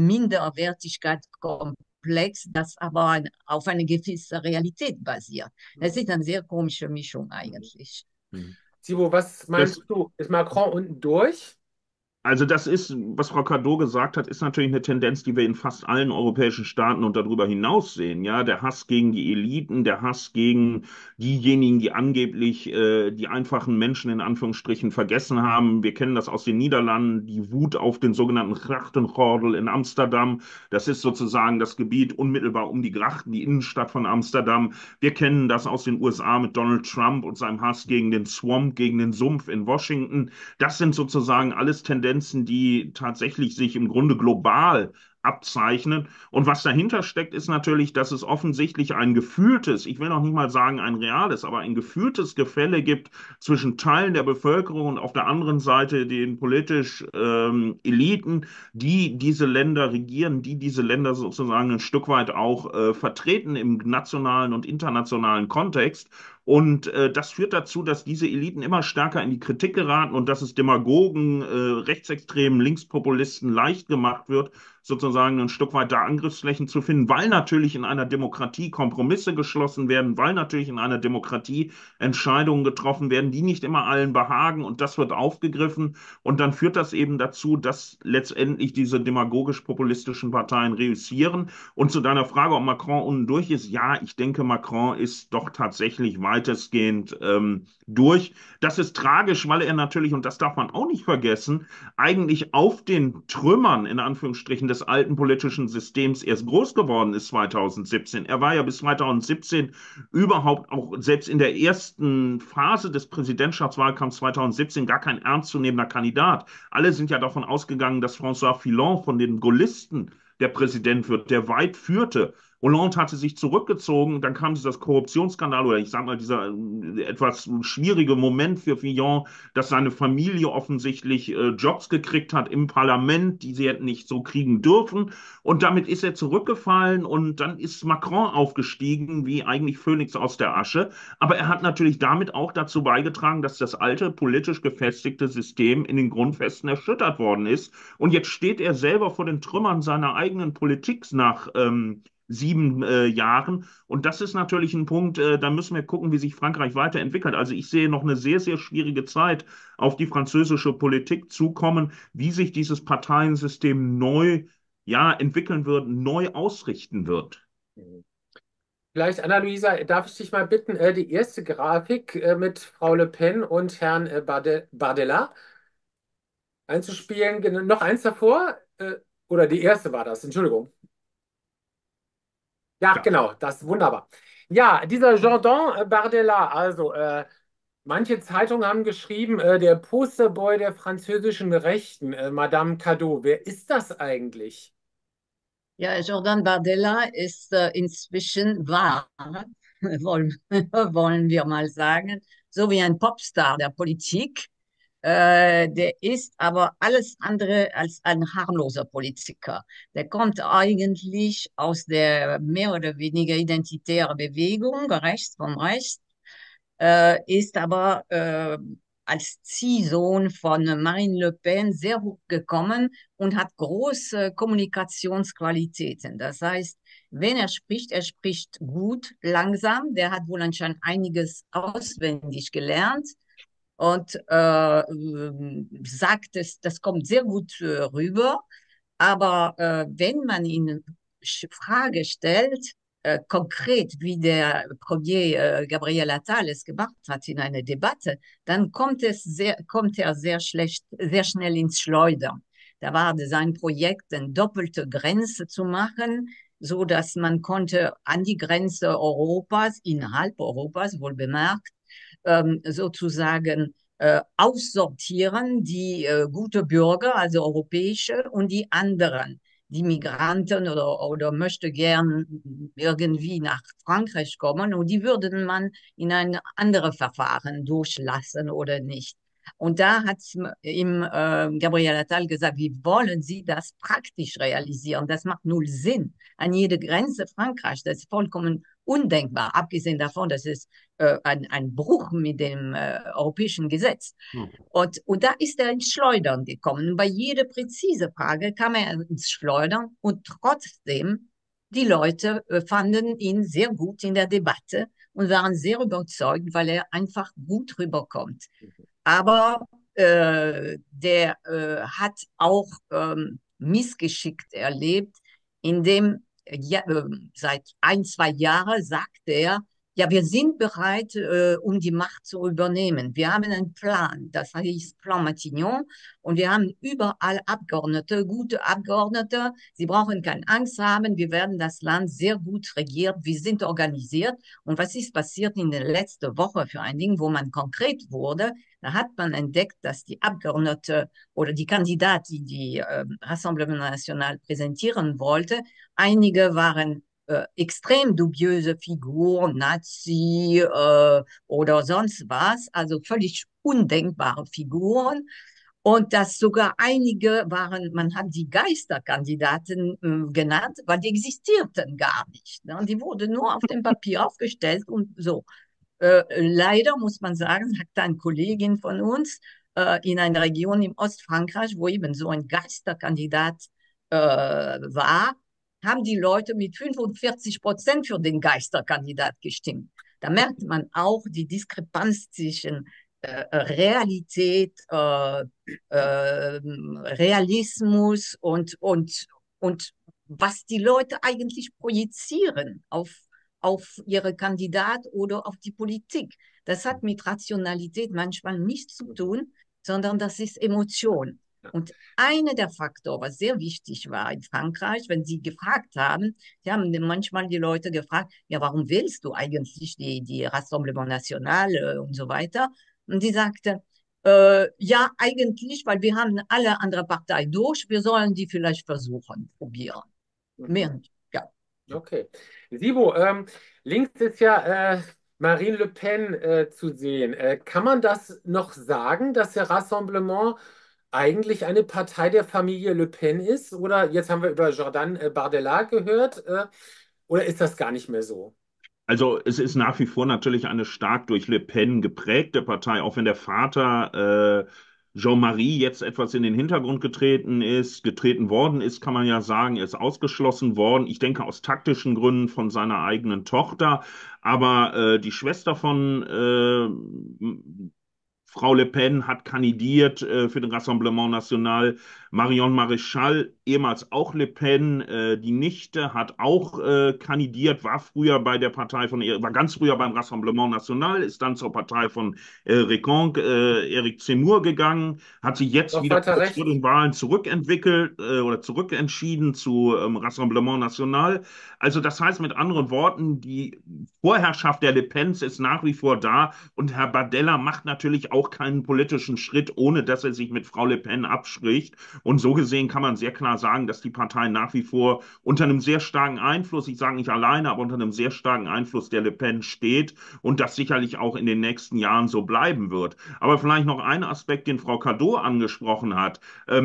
Minderwertigkeitskomplex, das aber ein, auf eine gewisse Realität basiert. Das ist eine sehr komische Mischung eigentlich. Mhm. Sibo, was Das, meinst du? Ist Macron unten durch? Also das ist, was Frau Cadot gesagt hat, ist natürlich eine Tendenz, die wir in fast allen europäischen Staaten und darüber hinaus sehen. Ja, der Hass gegen die Eliten, der Hass gegen diejenigen, die angeblich äh, die einfachen Menschen in Anführungsstrichen vergessen haben. Wir kennen das aus den Niederlanden, die Wut auf den sogenannten Grachtengordel in Amsterdam. Das ist sozusagen das Gebiet unmittelbar um die Grachten, die Innenstadt von Amsterdam. Wir kennen das aus den U S A mit Donald Trump und seinem Hass gegen den Swamp, gegen den Sumpf in Washington. Das sind sozusagen alles Tendenzen, die tatsächlich sich im Grunde global abzeichnen. Und was dahinter steckt, ist natürlich, dass es offensichtlich ein gefühltes, ich will noch nicht mal sagen ein reales, aber ein gefühltes Gefälle gibt zwischen Teilen der Bevölkerung und auf der anderen Seite den politisch ähm, Eliten, die diese Länder regieren, die diese Länder sozusagen ein Stück weit auch äh, vertreten im nationalen und internationalen Kontext. Und äh, das führt dazu, dass diese Eliten immer stärker in die Kritik geraten und dass es Demagogen, äh, Rechtsextremen, Linkspopulisten leicht gemacht wird, sozusagen ein Stück weit da Angriffsflächen zu finden, weil natürlich in einer Demokratie Kompromisse geschlossen werden, weil natürlich in einer Demokratie Entscheidungen getroffen werden, die nicht immer allen behagen und das wird aufgegriffen und dann führt das eben dazu, dass letztendlich diese demagogisch-populistischen Parteien reüssieren. Und zu deiner Frage, ob Macron unten durch ist, ja, ich denke, Macron ist doch tatsächlich weitestgehend ähm, durch. Das ist tragisch, weil er natürlich, und das darf man auch nicht vergessen, eigentlich auf den Trümmern, in Anführungsstrichen, des alten politischen Systems erst groß geworden ist zweitausendsiebzehn. Er war ja bis zweitausendsiebzehn überhaupt auch selbst in der ersten Phase des Präsidentschaftswahlkampfs zweitausendsiebzehn gar kein ernstzunehmender Kandidat. Alle sind ja davon ausgegangen, dass François Fillon von den Gaullisten der Präsident wird, der weit führte. Hollande hatte sich zurückgezogen, dann kam dieser Korruptionsskandal oder ich sage mal dieser äh, etwas schwierige Moment für Fillon, dass seine Familie offensichtlich äh, Jobs gekriegt hat im Parlament, die sie hätten nicht so kriegen dürfen. Und damit ist er zurückgefallen und dann ist Macron aufgestiegen, wie eigentlich Phönix aus der Asche. Aber er hat natürlich damit auch dazu beigetragen, dass das alte politisch gefestigte System in den Grundfesten erschüttert worden ist. Und jetzt steht er selber vor den Trümmern seiner eigenen Politik nach ähm, sieben äh, Jahren. Und das ist natürlich ein Punkt, äh, da müssen wir gucken, wie sich Frankreich weiterentwickelt. Also ich sehe noch eine sehr, sehr schwierige Zeit auf die französische Politik zukommen, wie sich dieses Parteiensystem neu, ja, entwickeln wird, neu ausrichten wird. Vielleicht, Anna-Luisa, darf ich dich mal bitten, äh, die erste Grafik äh, mit Frau Le Pen und Herrn äh, Barde Bardella einzuspielen. Gen- Noch eins davor, äh, oder die erste war das, Entschuldigung. Ja, Ja. genau, das ist wunderbar. Ja, dieser Jordan äh, Bardella, also äh, manche Zeitungen haben geschrieben, äh, der Posterboy der französischen Rechten, äh, Madame Cadot. Wer ist das eigentlich? Ja, Jordan Bardella ist äh, inzwischen wahr, wollen, wollen wir mal sagen, so wie ein Popstar der Politik. Äh, der ist aber alles andere als ein harmloser Politiker. Der kommt eigentlich aus der mehr oder weniger identitären Bewegung, rechts vom Rechts, äh, ist aber äh, als Ziehsohn von Marine Le Pen sehr hoch gekommen und hat große Kommunikationsqualitäten. Das heißt, wenn er spricht, er spricht gut, langsam. Der hat wohl anscheinend einiges auswendig gelernt und äh, sagt es, das kommt sehr gut äh, rüber. Aber äh, wenn man ihnen Sch- Frage stellt, äh, konkret, wie der Premier äh, Gabriel Attal es gemacht hat in einer Debatte, dann kommt es sehr, kommt er sehr schlecht, sehr schnell ins Schleudern. Da war sein Projekt, eine doppelte Grenze zu machen, so dass man konnte an die Grenze Europas, innerhalb Europas wohl bemerkt, ähm, sozusagen äh, aussortieren, die äh, gute Bürger, also europäische, und die anderen, die Migranten oder, oder möchte gern irgendwie nach Frankreich kommen und die würden man in ein anderes Verfahren durchlassen oder nicht. Und da hat ihm äh, Gabriel Attal gesagt, wie wollen Sie das praktisch realisieren? Das macht null Sinn. An jede Grenze Frankreichs, das ist vollkommen undenkbar, abgesehen davon, dass es äh, ein, ein Bruch mit dem äh, europäischen Gesetz. Hm. Und, und da ist er ins Schleudern gekommen. Und bei jeder präzise Frage kam er ins Schleudern und trotzdem, die Leute äh, fanden ihn sehr gut in der Debatte und waren sehr überzeugt, weil er einfach gut rüberkommt. Aber äh, der äh, hat auch ähm, missgeschickt erlebt, indem ja, äh, seit ein, zwei Jahren sagt er, ja, wir sind bereit, äh, um die Macht zu übernehmen. Wir haben einen Plan, das heißt Plan Matignon, und wir haben überall Abgeordnete, gute Abgeordnete. Sie brauchen keine Angst haben, wir werden das Land sehr gut regiert, wir sind organisiert. Und was ist passiert in der letzten Woche für ein Ding, wo man konkret wurde? Da hat man entdeckt, dass die Abgeordnete oder die Kandidaten, die die äh, Rassemblement National präsentieren wollte, einige waren äh, extrem dubiöse Figuren, Nazi äh, oder sonst was, also völlig undenkbare Figuren. Und dass sogar einige waren, man hat die Geisterkandidaten äh, genannt, weil die existierten gar nicht. Ne? Die wurden nur auf dem Papier aufgestellt und so. Äh, leider muss man sagen, sagt eine Kollegin von uns äh, in einer Region im Ostfrankreich, wo eben so ein Geisterkandidat äh, war, haben die Leute mit fünfundvierzig Prozent für den Geisterkandidat gestimmt. Da merkt man auch die Diskrepanz zwischen äh, Realität, äh, äh, Realismus und, und, und was die Leute eigentlich projizieren auf auf ihre Kandidat oder auf die Politik. Das hat mit Rationalität manchmal nichts zu tun, sondern das ist Emotion. Und einer der Faktoren, was sehr wichtig war in Frankreich, wenn sie gefragt haben, sie haben manchmal die Leute gefragt, ja, warum wählst du eigentlich die, die Rassemblement National äh, und so weiter? Und sie sagte, äh, ja, eigentlich, weil wir haben alle andere Parteien durch, wir sollen die vielleicht versuchen, probieren. Mehr Mhm. nicht. Ja. Okay. Sibo, ähm, links ist ja äh, Marine Le Pen äh, zu sehen. Äh, kann man das noch sagen, dass der Rassemblement eigentlich eine Partei der Familie Le Pen ist? Oder jetzt haben wir über Jordan äh, Bardella gehört, äh, oder ist das gar nicht mehr so? Also es ist nach wie vor natürlich eine stark durch Le Pen geprägte Partei, auch wenn der Vater äh, Jean-Marie jetzt etwas in den Hintergrund getreten ist, getreten worden ist, kann man ja sagen, er ist ausgeschlossen worden. Ich denke aus taktischen Gründen von seiner eigenen Tochter, aber äh, die Schwester von äh, Frau Le Pen hat kandidiert äh, für den Rassemblement National. Marion Maréchal, ehemals auch Le Pen, äh, die Nichte, hat auch äh, kandidiert, war früher bei der Partei von, war ganz früher beim Rassemblement National, ist dann zur Partei von äh, Reconque, äh, Eric Zemmour gegangen, hat sich jetzt Noch wieder weiter kurz vor rechts. den Wahlen zurückentwickelt äh, oder zurückentschieden zu ähm, Rassemblement National. Also das heißt mit anderen Worten, die Vorherrschaft der Le Pens ist nach wie vor da und Herr Bardella macht natürlich auch keinen politischen Schritt, ohne dass er sich mit Frau Le Pen abspricht. Und so gesehen kann man sehr klar sagen, dass die Partei nach wie vor unter einem sehr starken Einfluss, ich sage nicht alleine, aber unter einem sehr starken Einfluss der Le Pen steht und das sicherlich auch in den nächsten Jahren so bleiben wird. Aber vielleicht noch ein Aspekt, den Frau Cadeau angesprochen hat. Ähm,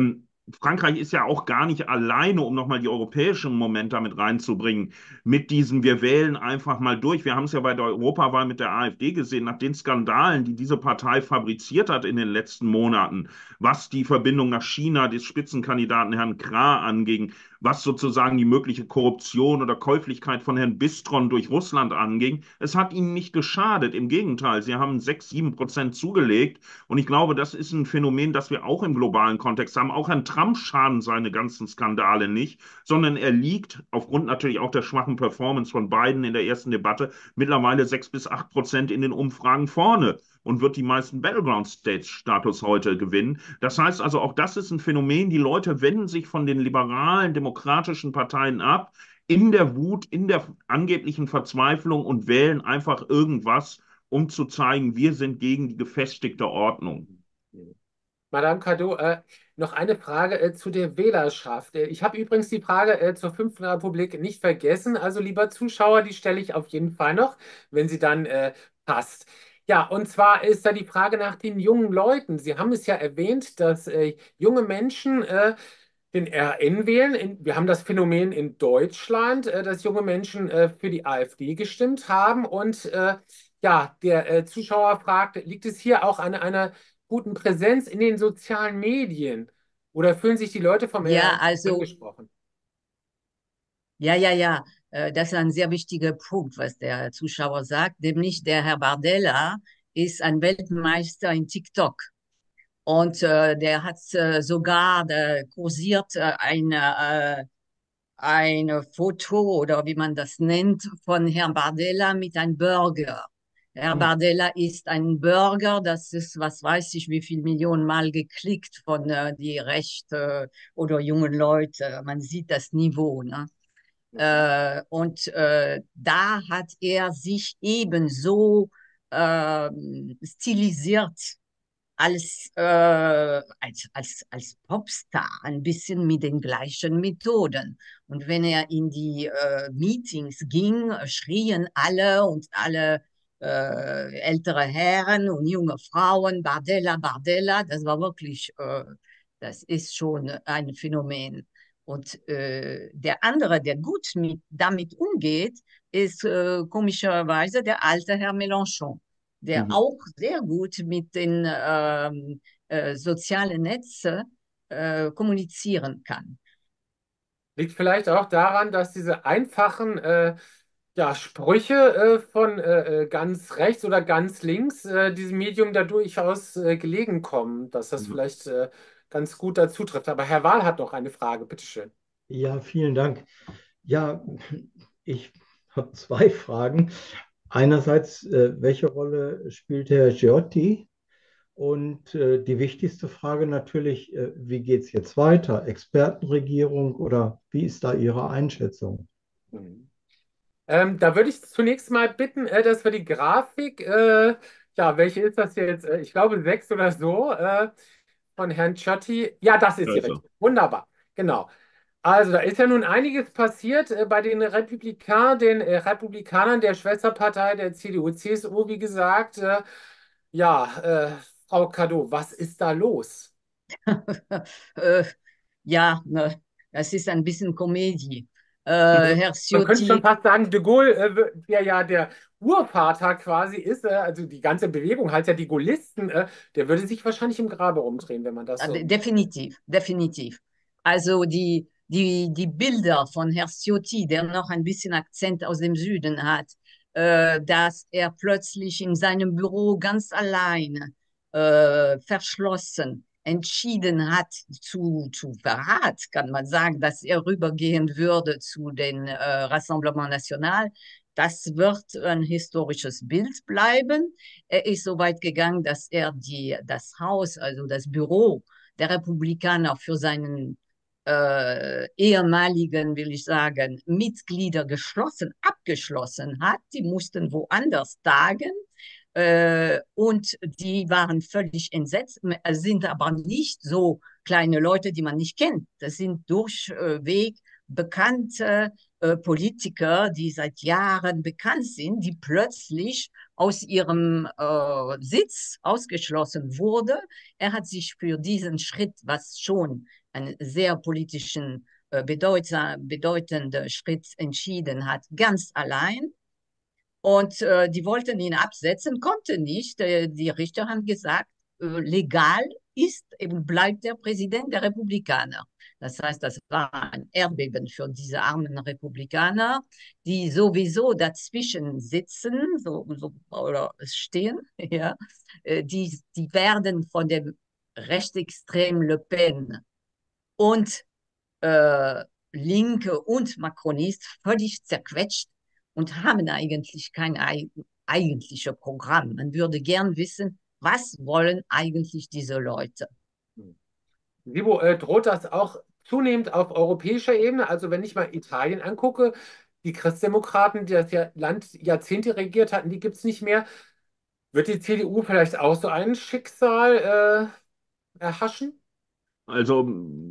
Frankreich ist ja auch gar nicht alleine, um nochmal die europäischen Momente mit reinzubringen, mit diesem, wir wählen einfach mal durch. Wir haben es ja bei der Europawahl mit der AfD gesehen, nach den Skandalen, die diese Partei fabriziert hat in den letzten Monaten, was die Verbindung nach China des Spitzenkandidaten Herrn Krah anging, was sozusagen die mögliche Korruption oder Käuflichkeit von Herrn Bistron durch Russland anging. Es hat ihnen nicht geschadet. Im Gegenteil, sie haben sechs, sieben Prozent zugelegt. Und ich glaube, das ist ein Phänomen, das wir auch im globalen Kontext haben. Auch Herrn Trump schaden seine ganzen Skandale nicht, sondern er liegt aufgrund natürlich auch der schwachen Performance von Biden in der ersten Debatte mittlerweile sechs bis acht Prozent in den Umfragen vorne und wird die meisten Battleground States Status heute gewinnen. Das heißt also, auch das ist ein Phänomen. Die Leute wenden sich von den liberalen, demokratischen Parteien ab, in der Wut, in der angeblichen Verzweiflung und wählen einfach irgendwas, um zu zeigen, wir sind gegen die gefestigte Ordnung. Madame Cardot, äh, noch eine Frage äh, zu der Wählerschaft. Äh, ich habe übrigens die Frage äh, zur Fünften Republik nicht vergessen. Also, lieber Zuschauer, die stelle ich auf jeden Fall noch, wenn sie dann äh, passt. Ja, und zwar ist da die Frage nach den jungen Leuten. Sie haben es ja erwähnt, dass äh, junge Menschen äh, den R N wählen. In, wir haben das Phänomen in Deutschland, äh, dass junge Menschen äh, für die AfD gestimmt haben. Und äh, ja, der äh, Zuschauer fragt, liegt es hier auch an einer guten Präsenz in den sozialen Medien? Oder fühlen sich die Leute vom Ja, R N also, angesprochen? ja, ja, ja, äh, das ist ein sehr wichtiger Punkt, was der Zuschauer sagt, nämlich der Herr Bardella ist ein Weltmeister in TikTok. Und äh, der hat äh, sogar der kursiert äh, eine, äh, ein Foto oder wie man das nennt von Herrn Bardella mit einem Burger. Herr Hm. Bardella ist ein Burger, das ist, was weiß ich, wie viel Millionen Mal geklickt von äh, die Rechte oder jungen Leute. Man sieht das Niveau, ne? Mhm. Äh, und äh, da hat er sich ebenso ähm, stilisiert als, äh, als, als, als Popstar, ein bisschen mit den gleichen Methoden. Und wenn er in die äh, Meetings ging, schrien alle und alle äh, ältere Herren und junge Frauen, Bardella, Bardella, das war wirklich, äh, das ist schon ein Phänomen. Und äh, der andere, der gut mit, damit umgeht, ist äh, komischerweise der alte Herr Mélenchon, der Mhm. auch sehr gut mit den ähm, äh, sozialen Netzen äh, kommunizieren kann. Liegt vielleicht auch daran, dass diese einfachen äh, ja, Sprüche äh, von äh, äh, ganz rechts oder ganz links äh, diesem Medium da durchaus äh, gelegen kommen, dass das vielleicht äh, ganz gut dazu trifft. Aber Herr Wahl hat noch eine Frage, bitteschön. Ja, vielen Dank. Ja, ich habe zwei Fragen. Einerseits, äh, welche Rolle spielt Herr Giotti? Und äh, die wichtigste Frage natürlich, äh, wie geht es jetzt weiter? Expertenregierung oder wie ist da Ihre Einschätzung? Mhm. Ähm, da würde ich zunächst mal bitten, äh, dass wir die Grafik, äh, ja, welche ist das jetzt? Äh, ich glaube sechs oder so, äh, von Herrn Ciotti. Ja, das ist Da die ist er. richtige. Wunderbar. Genau. Also, da ist ja nun einiges passiert äh, bei den Republikanern, den äh, Republikanern der Schwesterpartei der C D U, C S U, wie gesagt. Äh, ja, äh, Frau Cardot, was ist da los? äh, ja, ne, das ist ein bisschen Komödie. Äh, Also, Herr man könnte schon Ciotti, fast sagen, de Gaulle, äh, der ja der Urvater quasi ist, äh, also die ganze Bewegung heißt ja die Gaullisten, äh, der würde sich wahrscheinlich im Grabe umdrehen, wenn man das äh, so. definitiv, definitiv. Also die, die, die Bilder von Herr Ciotti, der noch ein bisschen Akzent aus dem Süden hat, äh, dass er plötzlich in seinem Büro ganz allein äh, verschlossen entschieden hat zu, zu Verrat, kann man sagen, dass er rübergehen würde zu den äh, Rassemblement National. Das wird ein historisches Bild bleiben. Er ist so weit gegangen, dass er die, das Haus, also das Büro der Republikaner für seinen äh, ehemaligen, will ich sagen, Mitglieder geschlossen, abgeschlossen hat. Die mussten woanders tagen. Äh, und die waren völlig entsetzt, sind aber nicht so kleine Leute, die man nicht kennt. Das sind durchweg bekannte äh, Politiker, die seit Jahren bekannt sind, die plötzlich aus ihrem äh, Sitz ausgeschlossen wurde. Er hat sich für diesen Schritt, was schon einen sehr politischen, äh, bedeutsam, bedeutenden Schritt entschieden hat, ganz allein. Und äh, die wollten ihn absetzen, konnten nicht. Äh, die Richter haben gesagt, äh, legal ist eben bleibt der Präsident der Republikaner. Das heißt, das war ein Erdbeben für diese armen Republikaner, die sowieso dazwischen sitzen so, so, oder stehen. Ja. Äh, Die, die werden von dem rechtsextremen Le Pen und äh, Linke und Macronist völlig zerquetscht und haben eigentlich kein ei- eigentliches Programm. Man würde gern wissen, was wollen eigentlich diese Leute? Sibo, äh, droht das auch zunehmend auf europäischer Ebene? Also wenn ich mal Italien angucke, die Christdemokraten, die das ja Land Jahrzehnte regiert hatten, die gibt es nicht mehr. Wird die C D U vielleicht auch so ein Schicksal äh, erhaschen? Also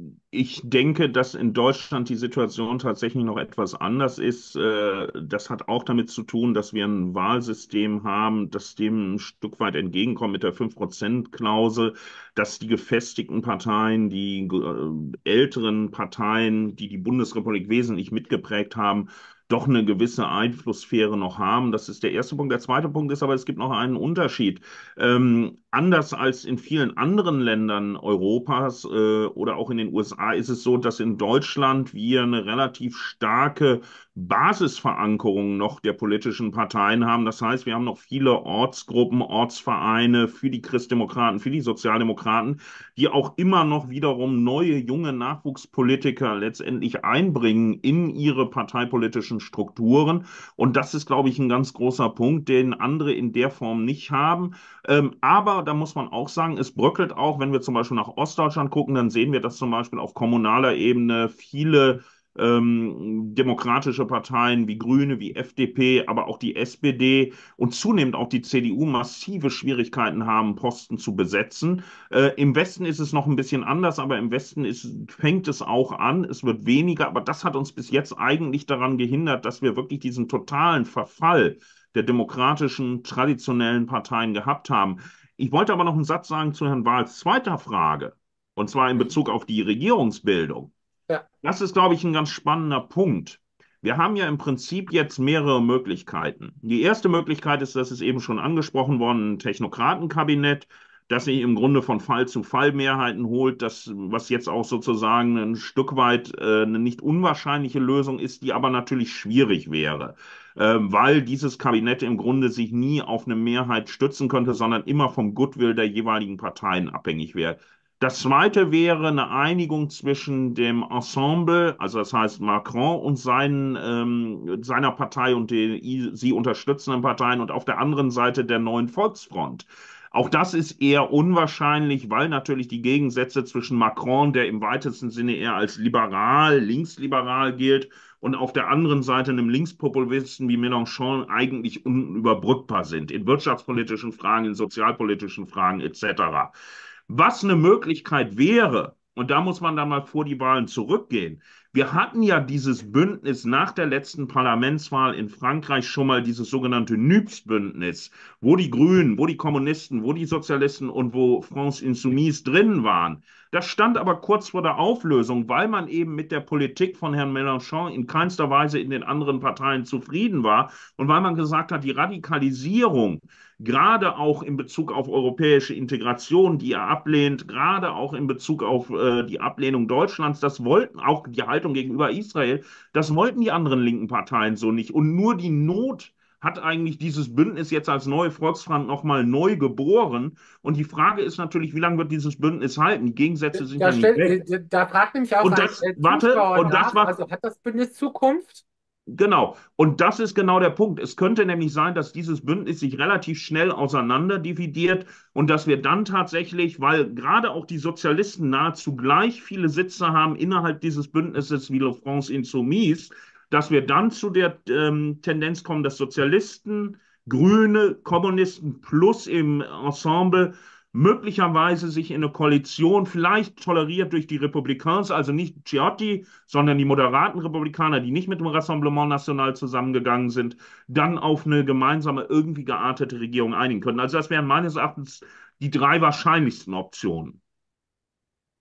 ich denke, dass in Deutschland die Situation tatsächlich noch etwas anders ist. Äh, Das hat auch damit zu tun, dass wir ein Wahlsystem haben, das dem ein Stück weit entgegenkommt mit der fünf-Prozent-Klausel, dass die gefestigten Parteien, die äh, älteren Parteien, die die Bundesrepublik wesentlich mitgeprägt haben, doch eine gewisse Einflusssphäre noch haben. Das ist der erste Punkt. Der zweite Punkt ist aber, es gibt noch einen Unterschied. Ähm, anders als in vielen anderen Ländern Europas äh, oder auch in den U S A ist es so, dass in Deutschland wir eine relativ starke Basisverankerung noch der politischen Parteien haben. Das heißt, wir haben noch viele Ortsgruppen, Ortsvereine für die Christdemokraten, für die Sozialdemokraten, die auch immer noch wiederum neue, junge Nachwuchspolitiker letztendlich einbringen in ihre parteipolitischen Strukturen. Und das ist, glaube ich, ein ganz großer Punkt, den andere in der Form nicht haben. Ähm, aber da muss man auch sagen, es bröckelt auch, wenn wir zum Beispiel nach Ostdeutschland gucken, dann sehen wir, dass zum Beispiel auf kommunaler Ebene viele ähm, demokratische Parteien wie Grüne, wie F D P, aber auch die S P D und zunehmend auch die C D U massive Schwierigkeiten haben, Posten zu besetzen. Äh, im Westen ist es noch ein bisschen anders, aber im Westen ist, fängt es auch an. Es wird weniger, aber das hat uns bis jetzt eigentlich daran gehindert, dass wir wirklich diesen totalen Verfall der demokratischen, traditionellen Parteien gehabt haben. Ich wollte aber noch einen Satz sagen zu Herrn Wahls zweiter Frage, und zwar in Mhm. Bezug auf die Regierungsbildung. Ja. Das ist, glaube ich, ein ganz spannender Punkt. Wir haben ja im Prinzip jetzt mehrere Möglichkeiten. Die erste Möglichkeit ist, das ist eben schon angesprochen worden, ein Technokratenkabinett, das sich im Grunde von Fall zu Fall Mehrheiten holt, das, was jetzt auch sozusagen ein Stück weit äh, eine nicht unwahrscheinliche Lösung ist, die aber natürlich schwierig wäre, äh, weil dieses Kabinett im Grunde sich nie auf eine Mehrheit stützen könnte, sondern immer vom Goodwill der jeweiligen Parteien abhängig wäre. Das zweite wäre eine Einigung zwischen dem Ensemble, also das heißt Macron und seinen, ähm, seiner Partei und den i- sie unterstützenden Parteien und auf der anderen Seite der neuen Volksfront. Auch das ist eher unwahrscheinlich, weil natürlich die Gegensätze zwischen Macron, der im weitesten Sinne eher als liberal, linksliberal gilt, und auf der anderen Seite einem Linkspopulisten wie Mélenchon eigentlich unüberbrückbar sind in wirtschaftspolitischen Fragen, in sozialpolitischen Fragen et cetera. Was eine Möglichkeit wäre, und da muss man dann mal vor die Wahlen zurückgehen. Wir hatten ja dieses Bündnis nach der letzten Parlamentswahl in Frankreich schon mal dieses sogenannte Nübs-Bündnis, wo die Grünen, wo die Kommunisten, wo die Sozialisten und wo France Insoumise drin waren. Das stand aber kurz vor der Auflösung, weil man eben mit der Politik von Herrn Mélenchon in keinster Weise in den anderen Parteien zufrieden war und weil man gesagt hat, die Radikalisierung gerade auch in Bezug auf europäische Integration, die er ablehnt, gerade auch in Bezug auf äh, die Ablehnung Deutschlands, das wollten auch die Haltung gegenüber Israel, das wollten die anderen linken Parteien so nicht. Und nur die Not hat eigentlich dieses Bündnis jetzt als neue Volksfront nochmal neu geboren. Und die Frage ist natürlich, wie lange wird dieses Bündnis halten? Die Gegensätze sind Da, ja nicht stell, weg. äh, da fragt nämlich auch Und ein das, äh, warte, Zuschauer und das nach, war also hat das Bündnis Zukunft? Genau. Und das ist genau der Punkt. Es könnte nämlich sein, dass dieses Bündnis sich relativ schnell auseinanderdividiert und dass wir dann tatsächlich, weil gerade auch die Sozialisten nahezu gleich viele Sitze haben innerhalb dieses Bündnisses wie Le France Insoumise, dass wir dann zu der ähm, Tendenz kommen, dass Sozialisten, Grüne, Kommunisten plus im Ensemble möglicherweise sich in eine Koalition, vielleicht toleriert durch die Republikaner, also nicht Ciotti, sondern die moderaten Republikaner, die nicht mit dem Rassemblement National zusammengegangen sind, dann auf eine gemeinsame, irgendwie geartete Regierung einigen können. Also das wären meines Erachtens die drei wahrscheinlichsten Optionen.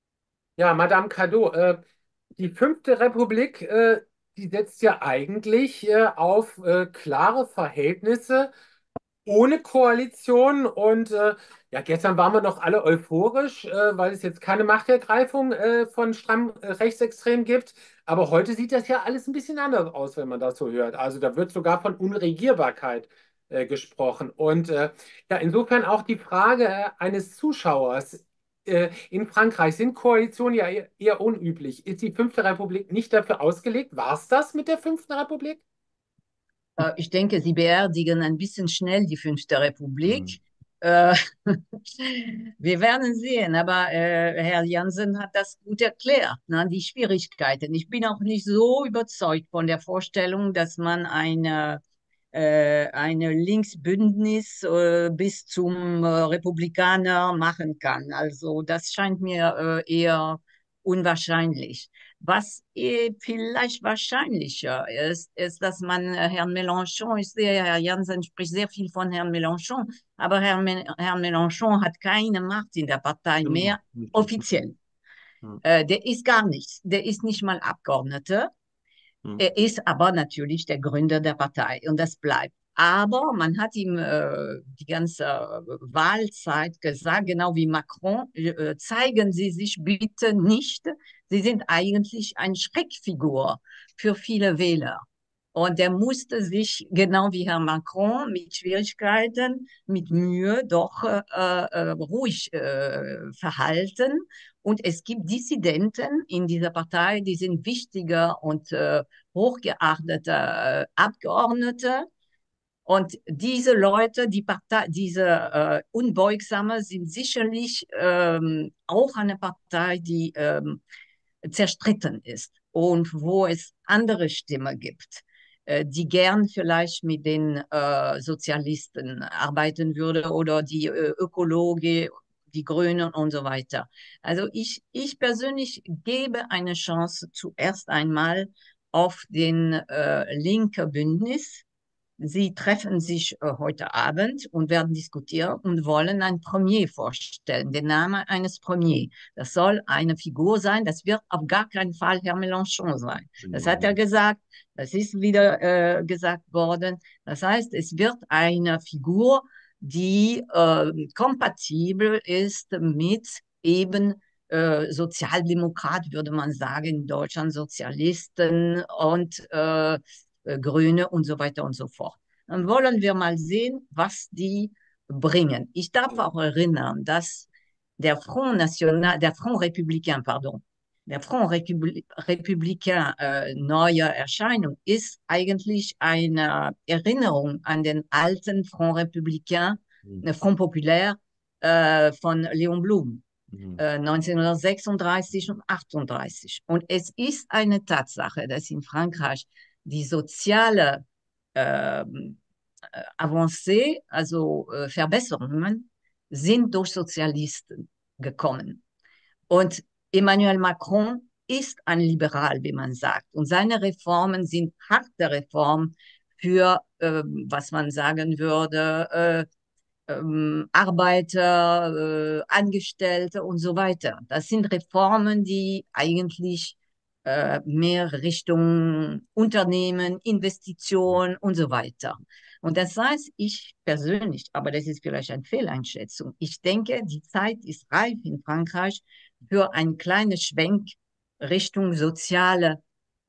Ja, Madame Cadot, äh, die Fünfte Republik, äh, die setzt ja eigentlich äh, auf äh, klare Verhältnisse ohne Koalition. Und äh, ja, gestern waren wir noch alle euphorisch, äh, weil es jetzt keine Machtergreifung äh, von stramm äh, Rechtsextremen gibt. Aber heute sieht das ja alles ein bisschen anders aus, wenn man das so hört. Also da wird sogar von Unregierbarkeit äh, gesprochen. Und äh, ja, insofern auch die Frage äh, eines Zuschauers. Äh, in Frankreich sind Koalitionen ja eher, eher unüblich. Ist die Fünfte Republik nicht dafür ausgelegt? War es das mit der Fünften Republik? Äh, ich denke, Sie beerdigen ein bisschen schnell die Fünfte Hm. Republik. Äh, Wir werden sehen, aber äh, Herr Jansen hat das gut erklärt, ne, die Schwierigkeiten. Ich bin auch nicht so überzeugt von der Vorstellung, dass man eine, äh, eine Linksbündnis äh, bis zum äh, Republikaner machen kann. Also das scheint mir äh, eher unwahrscheinlich. Was eh vielleicht wahrscheinlicher ist, ist, dass man äh, Herrn Mélenchon, ich sehe, Herr Jansen spricht sehr viel von Herrn Mélenchon, aber Herr, Me Herr Mélenchon hat keine Macht in der Partei mehr, Genau. Richtig. offiziell. Ja. Äh, der ist gar nichts. Der ist nicht mal Abgeordneter. Ja. Er ist aber natürlich der Gründer der Partei und das bleibt. Aber man hat ihm äh, die ganze Wahlzeit gesagt, genau wie Macron, äh, zeigen Sie sich bitte nicht. Sie sind eigentlich eine Schreckfigur für viele Wähler. Und er musste sich, genau wie Herr Macron, mit Schwierigkeiten, mit Mühe doch äh, äh, ruhig äh, verhalten. Und es gibt Dissidenten in dieser Partei, die sind wichtiger und äh, hochgeachtete äh, Abgeordnete. Und diese Leute, die Partei, diese äh, Unbeugsame, sind sicherlich ähm, auch eine Partei, die ähm, zerstritten ist und wo es andere Stimmen gibt, äh, die gern vielleicht mit den äh, Sozialisten arbeiten würde oder die äh, Ökologie, die Grünen und so weiter. Also ich, ich persönlich gebe eine Chance zuerst einmal auf den äh, linke Bündnis. Sie treffen sich äh, heute Abend und werden diskutieren und wollen ein Premier vorstellen, den Namen eines Premier. Das soll eine Figur sein, das wird auf gar keinen Fall Herr Mélenchon sein. Das hat er gesagt, das ist wieder äh, gesagt worden. Das heißt, es wird eine Figur, die äh, kompatibel ist mit eben äh, Sozialdemokrat, würde man sagen, in Deutschland Sozialisten und äh, äh, Grüne und so weiter und so fort. Dann wollen wir mal sehen, was die bringen. Ich darf auch erinnern, dass der Front National, der Front Républicain, pardon, der Front Républi Républicain äh, neue Erscheinung ist eigentlich eine Erinnerung an den alten Front Républicain, Hm. äh, Front Populaire äh, von Leon Blum Hm. äh, neunzehnhundertsechsunddreißig und achtunddreißig. Und es ist eine Tatsache, dass in Frankreich die soziale ähm, äh, Avancée, also äh, Verbesserungen, sind durch Sozialisten gekommen. Und Emmanuel Macron ist ein Liberal, wie man sagt. Und seine Reformen sind harte Reformen für, äh, was man sagen würde, äh, ähm, Arbeiter, äh, Angestellte und so weiter. Das sind Reformen, die eigentlich äh, mehr Richtung Unternehmen, Investitionen und so weiter. Und das heißt, ich persönlich, aber das ist vielleicht eine Fehleinschätzung, ich denke, die Zeit ist reif in Frankreich für einen kleinen Schwenk Richtung soziale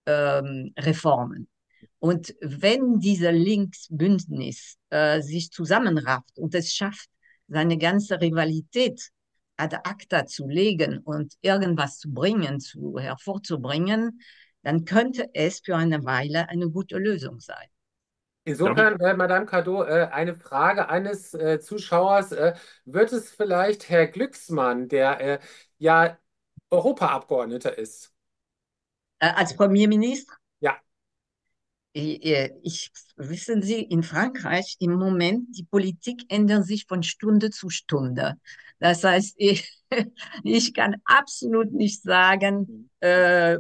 ähm, Reformen. Und wenn dieser Linksbündnis äh, sich zusammenrafft und es schafft, seine ganze Rivalität ad acta zu legen und irgendwas zu bringen, zu, hervorzubringen, dann könnte es für eine Weile eine gute Lösung sein. Darf ich? Insofern, äh, Madame Cadot, äh, eine Frage eines äh, Zuschauers. Äh, wird es vielleicht Herr Glücksmann, der äh, ja Europaabgeordneter ist? Äh, als Premierminister, Ja, ich, ich, wissen Sie, in Frankreich im Moment, die Politik ändert sich von Stunde zu Stunde. Das heißt, ich, ich kann absolut nicht sagen, äh,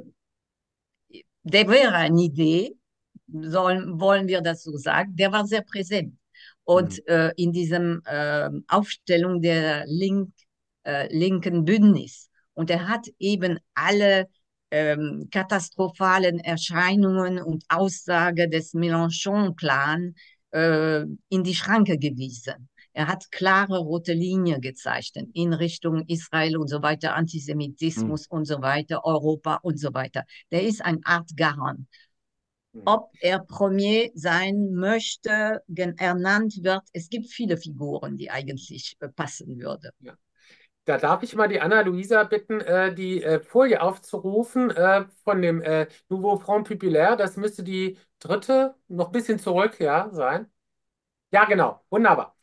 der wäre eine Idee, sollen, wollen wir das so sagen, der war sehr präsent. Hm. Und äh, in diesem äh, Aufstellung der Link, äh, linken Bündnis. Und er hat eben alle ähm, katastrophalen Erscheinungen und Aussagen des Mélenchon-Plan äh, in die Schranke gewiesen. Er hat klare rote Linien gezeichnet in Richtung Israel und so weiter, Hm. Antisemitismus und so weiter, Europa und so weiter. Der ist eine Art Garant. Mhm. Ob er Premier sein möchte, ernannt wird, es gibt viele Figuren, die eigentlich äh, passen würden. Ja. Da darf ich mal die Anna-Luisa bitten, äh, die äh, Folie aufzurufen äh, von dem äh, Nouveau Front Populaire. Das müsste die dritte, noch ein bisschen zurück, ja, sein. Ja, genau. Wunderbar.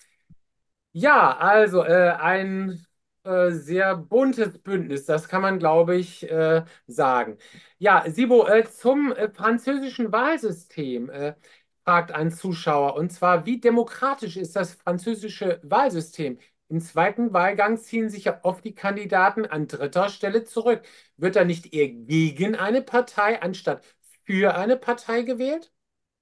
Ja, also äh, ein äh, sehr buntes Bündnis, das kann man, glaube ich, äh, sagen. Ja, Sibo, äh, zum äh, französischen Wahlsystem äh, fragt ein Zuschauer, und zwar, wie demokratisch ist das französische Wahlsystem? Im zweiten Wahlgang ziehen sich ja oft die Kandidaten an dritter Stelle zurück. Wird da nicht eher gegen eine Partei anstatt für eine Partei gewählt?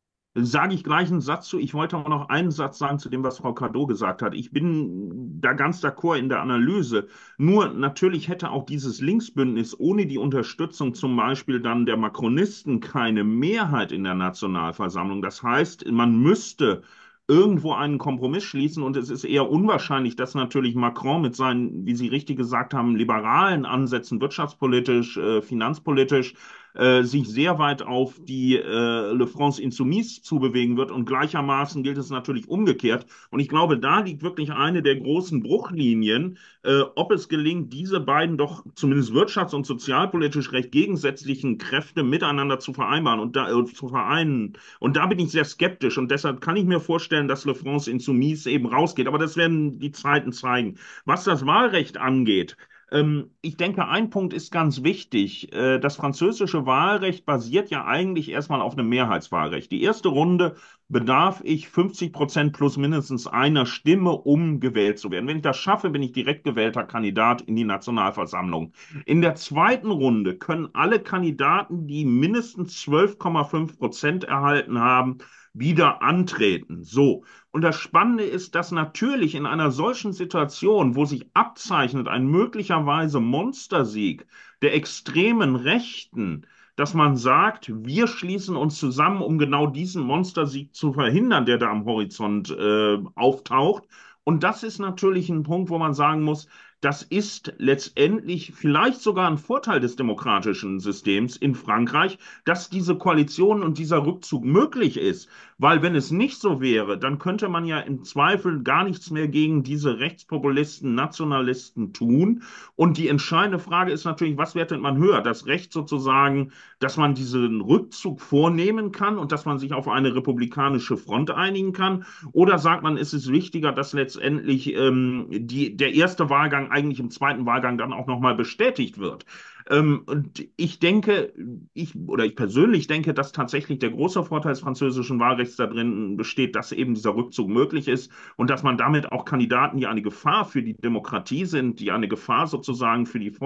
Sage ich gleich einen Satz zu. Ich wollte auch noch einen Satz sagen zu dem, was Frau Cadot gesagt hat. Ich bin da ganz d'accord in der Analyse. Nur natürlich hätte auch dieses Linksbündnis ohne die Unterstützung zum Beispiel dann der Makronisten keine Mehrheit in der Nationalversammlung. Das heißt, man müsste irgendwo einen Kompromiss schließen und es ist eher unwahrscheinlich, dass natürlich Macron mit seinen, wie Sie richtig gesagt haben, liberalen Ansätzen wirtschaftspolitisch, äh, finanzpolitisch äh, sich sehr weit auf die äh, Le France Insoumise zubewegen wird. Und gleichermaßen gilt es natürlich umgekehrt. Und ich glaube, da liegt wirklich eine der großen Bruchlinien, äh, ob es gelingt, diese beiden doch zumindest wirtschafts- und sozialpolitisch recht gegensätzlichen Kräfte miteinander zu vereinbaren und da, äh, zu vereinen. Und da bin ich sehr skeptisch. Und deshalb kann ich mir vorstellen, dass Le France Insoumise eben rausgeht. Aber das werden die Zeiten zeigen. Was das Wahlrecht angeht, ähm, ich denke, ein Punkt ist ganz wichtig. Äh, Das französische Wahlrecht basiert ja eigentlich erstmal auf einem Mehrheitswahlrecht. Die erste Runde bedarf ich fünfzig Prozent plus mindestens einer Stimme, um gewählt zu werden. Wenn ich das schaffe, bin ich direkt gewählter Kandidat in die Nationalversammlung. In der zweiten Runde können alle Kandidaten, die mindestens zwölf Komma fünf Prozent erhalten haben, wieder antreten. So. Und das Spannende ist, dass natürlich in einer solchen Situation, wo sich abzeichnet ein möglicherweise Monstersieg der extremen Rechten, dass man sagt, wir schließen uns zusammen, um genau diesen Monstersieg zu verhindern, der da am Horizont äh, auftaucht. Und das ist natürlich ein Punkt, wo man sagen muss, das ist letztendlich vielleicht sogar ein Vorteil des demokratischen Systems in Frankreich, dass diese Koalition und dieser Rückzug möglich ist. Weil wenn es nicht so wäre, dann könnte man ja im Zweifel gar nichts mehr gegen diese Rechtspopulisten, Nationalisten tun. Und die entscheidende Frage ist natürlich, was wertet man höher? Das Recht sozusagen, dass man diesen Rückzug vornehmen kann und dass man sich auf eine republikanische Front einigen kann? Oder sagt man, ist es wichtiger, dass letztendlich ähm, die, der erste Wahlgang eigentlich im zweiten Wahlgang dann auch nochmal bestätigt wird? Ähm, und ich denke, ich oder ich persönlich denke, dass tatsächlich der große Vorteil des französischen Wahlrechts da drin besteht, dass eben dieser Rückzug möglich ist und dass man damit auch Kandidaten, die eine Gefahr für die Demokratie sind, die eine Gefahr sozusagen für die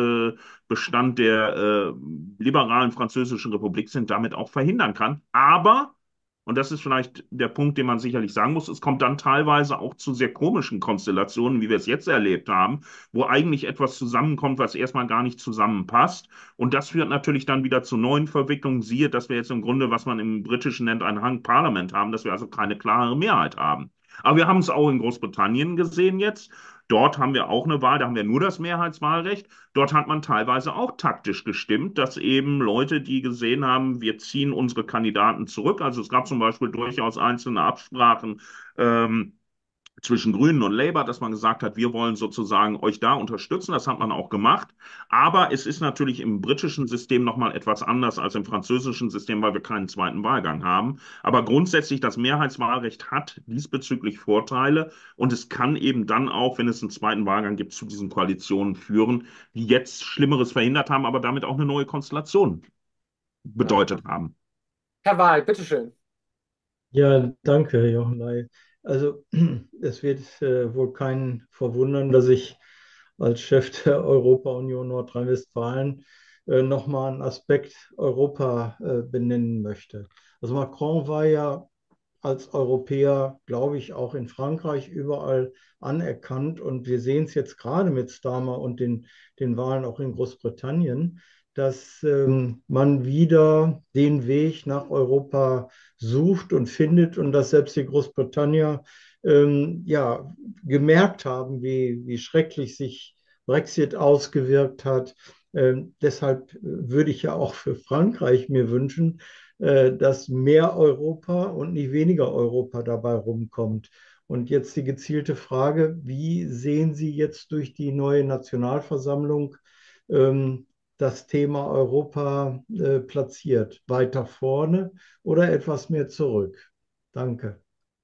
Fortbestand der äh, liberalen französischen Republik sind, damit auch verhindern kann. Aber und das ist vielleicht der Punkt, den man sicherlich sagen muss. Es kommt dann teilweise auch zu sehr komischen Konstellationen, wie wir es jetzt erlebt haben, wo eigentlich etwas zusammenkommt, was erstmal gar nicht zusammenpasst. Und das führt natürlich dann wieder zu neuen Verwicklungen. Siehe, dass wir jetzt im Grunde, was man im Britischen nennt, ein Hung Parliament haben, dass wir also keine klare Mehrheit haben. Aber wir haben es auch in Großbritannien gesehen jetzt. Dort haben wir auch eine Wahl, da haben wir nur das Mehrheitswahlrecht. Dort hat man teilweise auch taktisch gestimmt, dass eben Leute, die gesehen haben, wir ziehen unsere Kandidaten zurück. Also es gab zum Beispiel durchaus einzelne Absprachen ähm, zwischen Grünen und Labour, dass man gesagt hat, wir wollen sozusagen euch da unterstützen. Das hat man auch gemacht. Aber es ist natürlich im britischen System nochmal etwas anders als im französischen System, weil wir keinen zweiten Wahlgang haben. Aber grundsätzlich, das Mehrheitswahlrecht hat diesbezüglich Vorteile und es kann eben dann auch, wenn es einen zweiten Wahlgang gibt, zu diesen Koalitionen führen, die jetzt Schlimmeres verhindert haben, aber damit auch eine neue Konstellation Ja. bedeutet haben. Herr Wahl, bitteschön. Ja, danke, Herr Jochenlei. Also es wird äh, wohl keinen verwundern, dass ich als Chef der Europa-Union Nordrhein-Westfalen äh, nochmal einen Aspekt Europa äh, benennen möchte. Also Macron war ja als Europäer, glaube ich, auch in Frankreich überall anerkannt. Und wir sehen es jetzt gerade mit Starmer und den, den Wahlen auch in Großbritannien, dass ähm, man wieder den Weg nach Europa sucht und findet und dass selbst die Großbritannier ähm, ja, gemerkt haben, wie, wie schrecklich sich Brexit ausgewirkt hat. Ähm, deshalb würde ich ja auch für Frankreich mir wünschen, äh, dass mehr Europa und nicht weniger Europa dabei rumkommt. Und jetzt die gezielte Frage, wie sehen Sie jetzt durch die neue Nationalversammlung ähm, das Thema Europa äh, platziert? Weiter vorne oder etwas mehr zurück? Danke.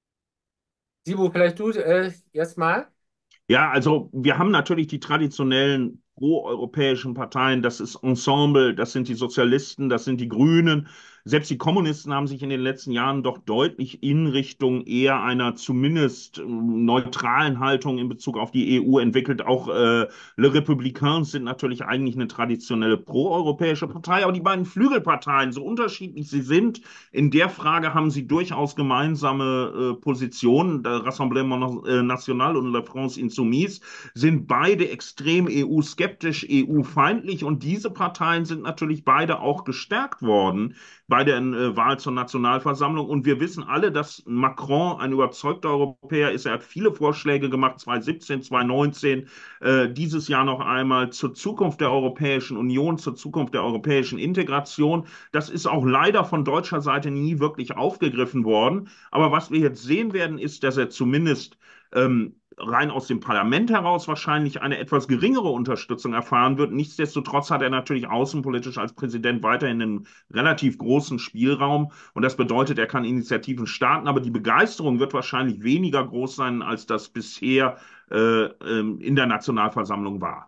Sibu, vielleicht du äh, erstmal? Ja, also wir haben natürlich die traditionellen proeuropäischen Parteien, das ist Ensemble, das sind die Sozialisten, das sind die Grünen. Selbst die Kommunisten haben sich in den letzten Jahren doch deutlich in Richtung eher einer zumindest ähm, neutralen Haltung in Bezug auf die E U entwickelt. Auch äh, Les Républicains sind natürlich eigentlich eine traditionelle proeuropäische Partei, aber die beiden Flügelparteien, so unterschiedlich sie sind, in der Frage haben sie durchaus gemeinsame äh, Positionen. Der Rassemblement äh, National und La France Insoumise sind beide extrem E U-skeptisch, E U-feindlich und diese Parteien sind natürlich beide auch gestärkt worden bei der äh, Wahl zur Nationalversammlung. Und wir wissen alle, dass Macron ein überzeugter Europäer ist. Er hat viele Vorschläge gemacht, zwanzig siebzehn, zwanzig neunzehn, äh, dieses Jahr noch einmal zur Zukunft der Europäischen Union, zur Zukunft der europäischen Integration. Das ist auch leider von deutscher Seite nie wirklich aufgegriffen worden. Aber was wir jetzt sehen werden, ist, dass er zumindest ähm, rein aus dem Parlament heraus wahrscheinlich eine etwas geringere Unterstützung erfahren wird. Nichtsdestotrotz hat er natürlich außenpolitisch als Präsident weiterhin einen relativ großen Spielraum und das bedeutet, er kann Initiativen starten, aber die Begeisterung wird wahrscheinlich weniger groß sein, als das bisher äh, ähm, in der Nationalversammlung war.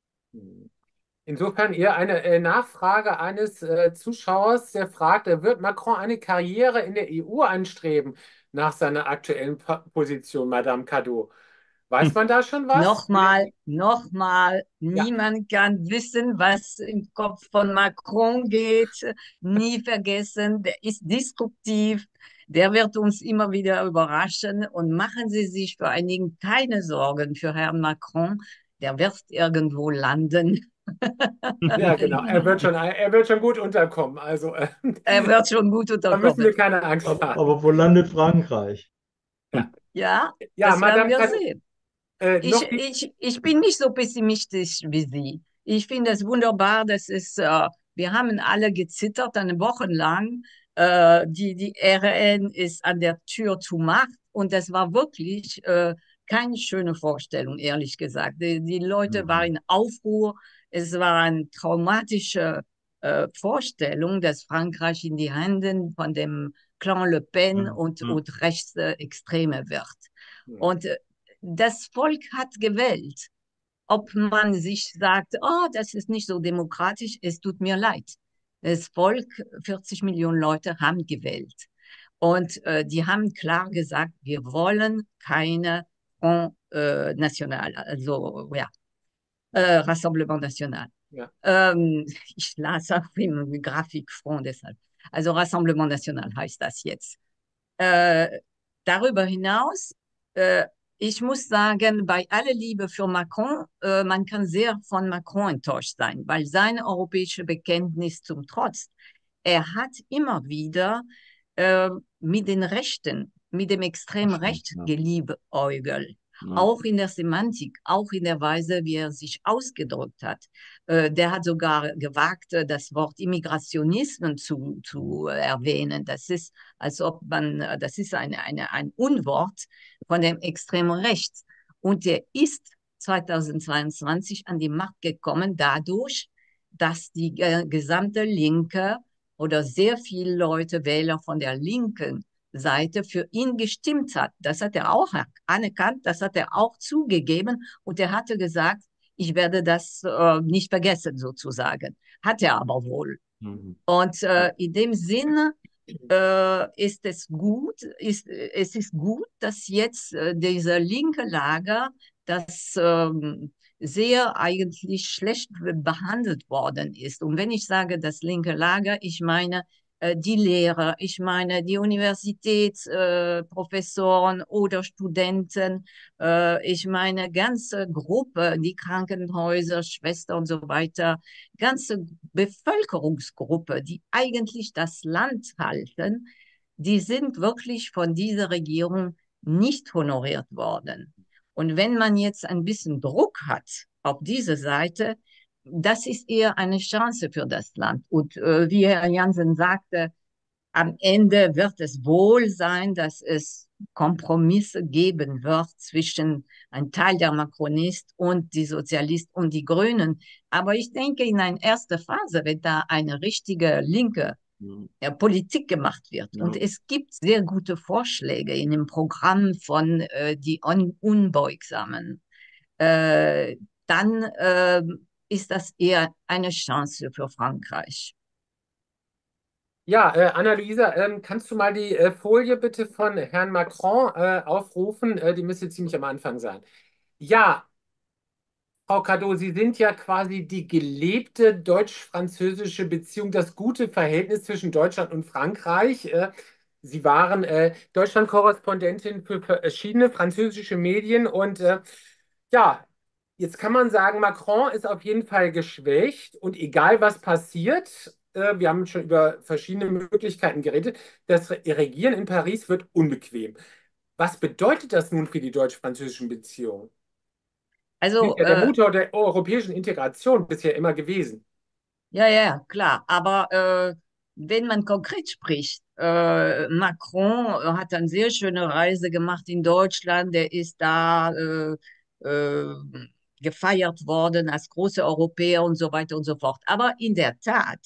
Insofern eher eine äh, Nachfrage eines äh, Zuschauers, der fragt, äh, wird Macron eine Karriere in der E U anstreben nach seiner aktuellen Pa- Position, Madame Cadot? Weiß Hm. man da schon was? Nochmal, nochmal, Ja, niemand kann wissen, was im Kopf von Macron geht. Nie vergessen, der ist disruptiv, der wird uns immer wieder überraschen. Und machen Sie sich vor allen Dingen keine Sorgen für Herrn Macron, der wird irgendwo landen. ja, genau. Er wird schon, er wird schon gut unterkommen. Also äh, Er wird schon gut da müssen wir unterkommen. keine Angst Aber, haben. aber wo landet Frankreich? Ja, Ja, ja, das werden Madame wir Cadot, sehen. äh, Ich, noch die. ich, ich bin nicht so pessimistisch wie Sie. Ich finde es wunderbar, dass es, äh, wir haben alle gezittert, eine Woche lang. Äh, die, die R N ist an der Tür zu Macht und das war wirklich äh, keine schöne Vorstellung, ehrlich gesagt. Die, die Leute waren Mhm. in Aufruhr. Es war eine traumatische äh, Vorstellung, dass Frankreich in die Hände von dem Clan Le Pen Ja, und, ja. und Rechtsextreme wird. Hm. Und äh, das Volk hat gewählt. Ob man sich sagt, oh, das ist nicht so demokratisch, es tut mir leid. Das Volk, vierzig Millionen Leute haben gewählt. Und äh, die haben klar gesagt, wir wollen keine Front äh, National, also ja, äh, Rassemblement National. Ja. Ähm, ich las auch im Grafikfront deshalb. Also Rassemblement National heißt das jetzt. Äh, darüber hinaus, äh, ich muss sagen, bei aller Liebe für Macron, äh, man kann sehr von Macron enttäuscht sein, weil sein europäisches Bekenntnis zum Trotz, er hat immer wieder äh, mit den Rechten, mit dem Das extremen stimmt, Recht ja. geliebäugelt. Ja. Auch in der Semantik, auch in der Weise, wie er sich ausgedrückt hat. Äh, der hat sogar gewagt, äh, das Wort Immigrationismen zu, zu erwähnen. Das ist, als ob man, äh, das ist eine, eine, ein Unwort von dem extremen Rechts. Und der ist zweitausendzweiundzwanzig an die Macht gekommen dadurch, dass die äh, gesamte Linke oder sehr viele Leute, Wähler von der linken Seite für ihn gestimmt hat. Das hat er auch anerkannt, das hat er auch zugegeben und er hatte gesagt, ich werde das äh, nicht vergessen sozusagen. Hat er aber wohl. Mhm. Und äh, in dem Sinne äh, ist es gut, ist, es ist gut, dass jetzt äh, dieser linke Lager, das ähm, sehr eigentlich schlecht behandelt worden ist. Und wenn ich sage das linke Lager, ich meine äh, die Lehrer, ich meine die Universitätsprofessoren äh, Professoren oder Studenten, äh, ich meine ganze Gruppe, die Krankenhäuser, Schwestern und so weiter, ganze Bevölkerungsgruppe, die eigentlich das Land halten, die sind wirklich von dieser Regierung nicht honoriert worden. Und wenn man jetzt ein bisschen Druck hat auf diese Seite, das ist eher eine Chance für das Land. Und äh, wie Herr Jansen sagte, am Ende wird es wohl sein, dass es Kompromisse geben wird zwischen einem Teil der Macronisten und die Sozialisten und die Grünen. Aber ich denke, in einer ersten Phase, wenn da eine richtige linke Ja, äh, Politik gemacht wird. Und ja. es gibt sehr gute Vorschläge in dem Programm von äh, die Un Unbeugsamen. Äh, dann äh, ist das eher eine Chance für Frankreich. Ja, äh, Anna-Luisa, ähm, kannst du mal die äh, Folie bitte von Herrn Macron äh, aufrufen? Äh, die müsste ziemlich am Anfang sein. Ja, Frau Cadot, Sie sind ja quasi die gelebte deutsch-französische Beziehung, das gute Verhältnis zwischen Deutschland und Frankreich. Äh, Sie waren äh, Deutschland-Korrespondentin für verschiedene französische Medien und äh, ja, jetzt kann man sagen, Macron ist auf jeden Fall geschwächt und egal was passiert, äh, wir haben schon über verschiedene Möglichkeiten geredet, das Regieren in Paris wird unbequem. Was bedeutet das nun für die deutsch-französischen Beziehungen? Ist Also, ja der äh, Motor der europäischen Integration bisher immer gewesen. ja, ja, klar. Aber äh, wenn man konkret spricht, äh, Macron hat eine sehr schöne Reise gemacht in Deutschland. Der ist da äh, äh, gefeiert worden als großer Europäer und so weiter und so fort. Aber in der Tat,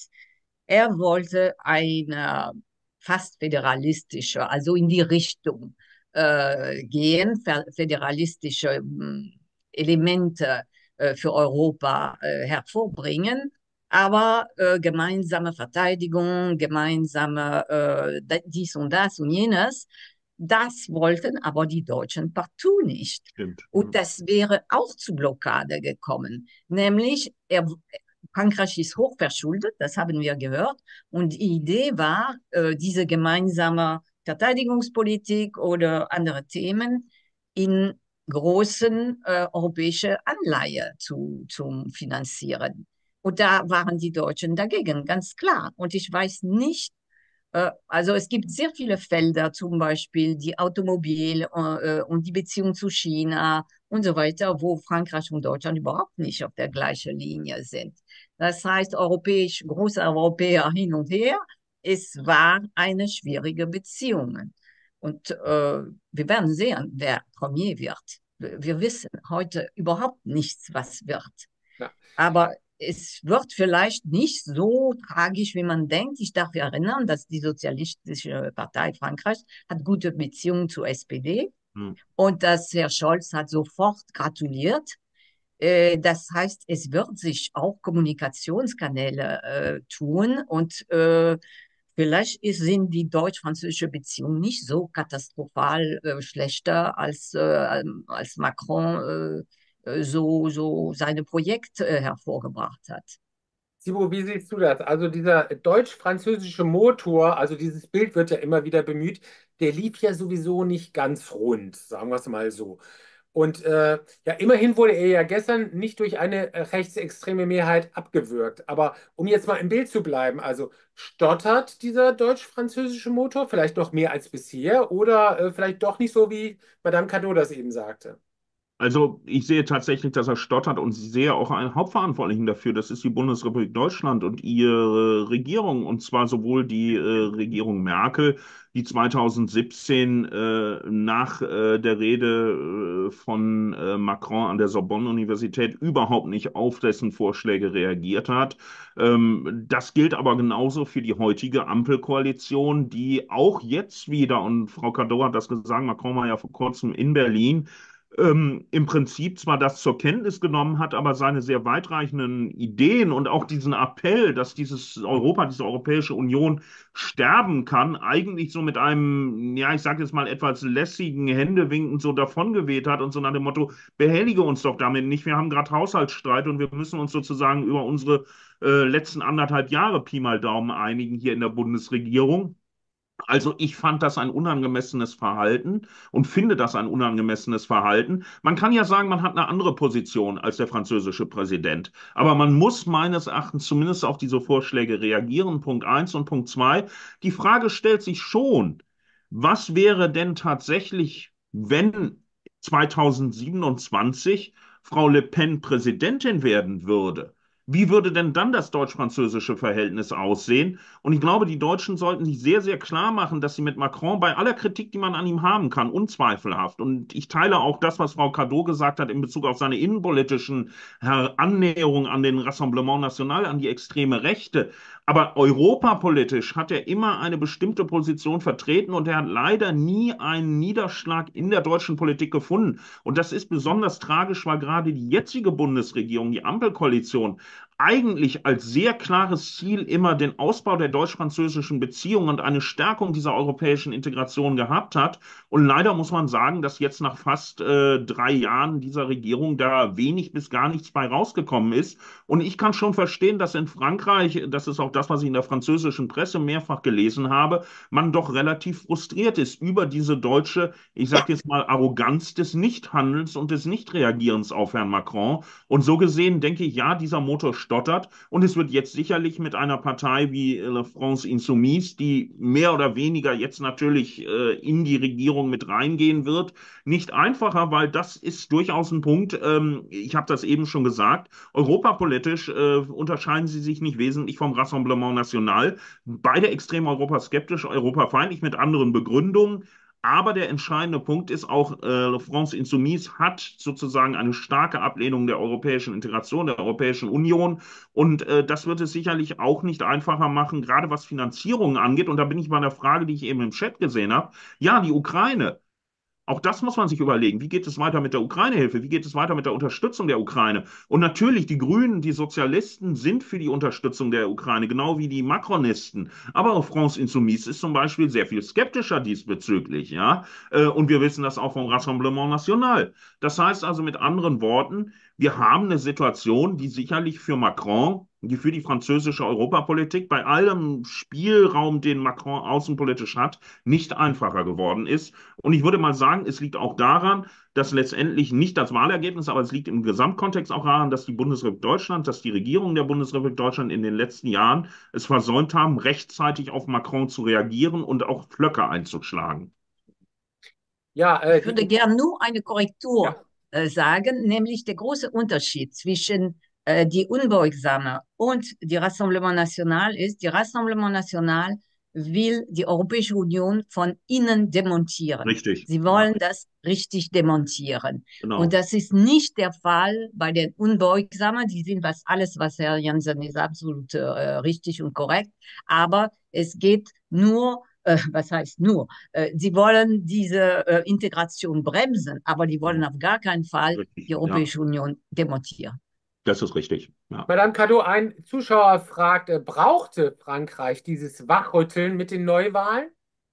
er wollte eine fast föderalistische, also in die Richtung äh, gehen, fe- föderalistische mh, Elemente äh, für Europa äh, hervorbringen. Aber äh, gemeinsame Verteidigung, gemeinsame äh, da- dies und das und jenes, das wollten aber die Deutschen partout nicht. Stimmt. Ja. Und das wäre auch zu Blockade gekommen. Nämlich, er, Frankreich ist hochverschuldet, das haben wir gehört. Und die Idee war, äh, diese gemeinsame Verteidigungspolitik oder andere Themen in großen äh, europäische Anleihe zu, zu finanzieren. Und da waren die Deutschen dagegen, ganz klar. Und ich weiß nicht, äh, also es gibt sehr viele Felder, zum Beispiel die Automobil äh, und die Beziehung zu China und so weiter, wo Frankreich und Deutschland überhaupt nicht auf der gleichen Linie sind. Das heißt, europäisch, große Europäer hin und her, es war eine schwierige Beziehung. Und äh, wir werden sehen, wer Premier wird. Wir wissen heute überhaupt nichts, was wird. Ja. Aber es wird vielleicht nicht so tragisch, wie man denkt. Ich darf erinnern, dass die Sozialistische Partei Frankreichs hat gute Beziehungen zur S P D Ja. und dass Herr Scholz hat sofort gratuliert. Äh, Das heißt, es wird sich auch Kommunikationskanäle äh, tun und äh, vielleicht ist, sind die deutsch-französische Beziehungen nicht so katastrophal äh, schlechter, als, äh, als Macron äh, äh, so, so seine Projekte äh, hervorgebracht hat. Sibo, wie siehst du das? Also dieser deutsch-französische Motor, also dieses Bild wird ja immer wieder bemüht, der lief ja sowieso nicht ganz rund, sagen wir es mal so. Und äh, ja, immerhin wurde er ja gestern nicht durch eine äh, rechtsextreme Mehrheit abgewürgt. Aber um jetzt mal im Bild zu bleiben, also stottert dieser deutsch-französische Motor vielleicht noch mehr als bisher oder äh, vielleicht doch nicht so, wie Madame Cadot das eben sagte? Also ich sehe tatsächlich, dass er stottert und ich sehe auch einen Hauptverantwortlichen dafür. Das ist die Bundesrepublik Deutschland und ihre Regierung. Und zwar sowohl die äh, Regierung Merkel, die zweitausendsiebzehn äh, nach äh, der Rede äh, von äh, Macron an der Sorbonne-Universität überhaupt nicht auf dessen Vorschläge reagiert hat. Ähm, das gilt aber genauso für die heutige Ampelkoalition, die auch jetzt wieder, und Frau Cadot hat das gesagt, Macron war ja vor kurzem in Berlin, ähm, im Prinzip zwar das zur Kenntnis genommen hat, aber seine sehr weitreichenden Ideen und auch diesen Appell, dass dieses Europa, diese Europäische Union sterben kann, eigentlich so mit einem, ja, ich sage jetzt mal etwas lässigen Händewinken so davongeweht hat und so nach dem Motto, behellige uns doch damit nicht, wir haben gerade Haushaltsstreit und wir müssen uns sozusagen über unsere äh, letzten anderthalb Jahre Pi mal Daumen einigen hier in der Bundesregierung. Also ich fand das ein unangemessenes Verhalten und finde das ein unangemessenes Verhalten. Man kann ja sagen, man hat eine andere Position als der französische Präsident. Aber man muss meines Erachtens zumindest auf diese Vorschläge reagieren. Punkt eins und Punkt zwei. Die Frage stellt sich schon, was wäre denn tatsächlich, wenn zweitausendsiebenundzwanzig Frau Le Pen Präsidentin werden würde? Wie würde denn dann das deutsch-französische Verhältnis aussehen? Und ich glaube, die Deutschen sollten sich sehr, sehr klar machen, dass sie mit Macron bei aller Kritik, die man an ihm haben kann, unzweifelhaft, und ich teile auch das, was Frau Jadot gesagt hat in Bezug auf seine innenpolitischen Annäherungen an den Rassemblement National, an die extreme Rechte, aber europapolitisch hat er immer eine bestimmte Position vertreten und er hat leider nie einen Niederschlag in der deutschen Politik gefunden. Und das ist besonders tragisch, weil gerade die jetzige Bundesregierung, die Ampelkoalition, eigentlich als sehr klares Ziel immer den Ausbau der deutsch-französischen Beziehungen und eine Stärkung dieser europäischen Integration gehabt hat. Und leider muss man sagen, dass jetzt nach fast äh, drei Jahren dieser Regierung da wenig bis gar nichts bei rausgekommen ist. Und ich kann schon verstehen, dass in Frankreich, das ist auch das, was ich in der französischen Presse mehrfach gelesen habe, man doch relativ frustriert ist über diese deutsche, ich sage jetzt mal, Arroganz des Nichthandelns und des Nichtreagierens auf Herrn Macron. Und so gesehen denke ich, ja, dieser Motor stottert und es wird jetzt sicherlich mit einer Partei wie La France Insoumise, die mehr oder weniger jetzt natürlich äh, in die Regierung mit reingehen wird, nicht einfacher, weil das ist durchaus ein Punkt, ähm, ich habe das eben schon gesagt, europapolitisch äh, unterscheiden sie sich nicht wesentlich vom Rassemblement National. Beide extrem europaskeptisch, europafeindlich mit anderen Begründungen. Aber der entscheidende Punkt ist auch, äh, France Insoumise hat sozusagen eine starke Ablehnung der europäischen Integration, der Europäischen Union. Und äh, das wird es sicherlich auch nicht einfacher machen, gerade was Finanzierungen angeht. Und da bin ich bei der Frage, die ich eben im Chat gesehen habe. Ja, die Ukraine. Auch das muss man sich überlegen. Wie geht es weiter mit der Ukraine-Hilfe? Wie geht es weiter mit der Unterstützung der Ukraine? Und natürlich, die Grünen, die Sozialisten sind für die Unterstützung der Ukraine, genau wie die Macronisten. Aber auch France Insoumise ist zum Beispiel sehr viel skeptischer diesbezüglich, ja. Äh, Und wir wissen das auch vom Rassemblement National. Das heißt also mit anderen Worten, wir haben eine Situation, die sicherlich für Macron, die für die französische Europapolitik bei allem Spielraum, den Macron außenpolitisch hat, nicht einfacher geworden ist. Und ich würde mal sagen, es liegt auch daran, dass letztendlich nicht das Wahlergebnis, aber es liegt im Gesamtkontext auch daran, dass die Bundesrepublik Deutschland, dass die Regierung der Bundesrepublik Deutschland in den letzten Jahren es versäumt haben, rechtzeitig auf Macron zu reagieren und auch Pflöcke einzuschlagen. Ja, äh, Ich würde die, gern nur eine Korrektur ja. äh, sagen, nämlich der große Unterschied zwischen äh, die Unbeugsame und die Rassemblement National ist, die Rassemblement National will die Europäische Union von innen demontieren. Richtig. Sie Ja, wollen das richtig demontieren. Und genau. das ist nicht der Fall bei den Unbeugsamen. Die sind was alles, was Herr Jansen ist, absolut äh, richtig und korrekt. Aber es geht nur, äh, was heißt nur? Äh, sie wollen diese äh, Integration bremsen, aber die wollen auf gar keinen Fall die Richtig. Ja, Europäische Union demontieren. das ist richtig. Ja. Madame Cado, ein Zuschauer fragt, äh, brauchte Frankreich dieses Wachrütteln mit den Neuwahlen?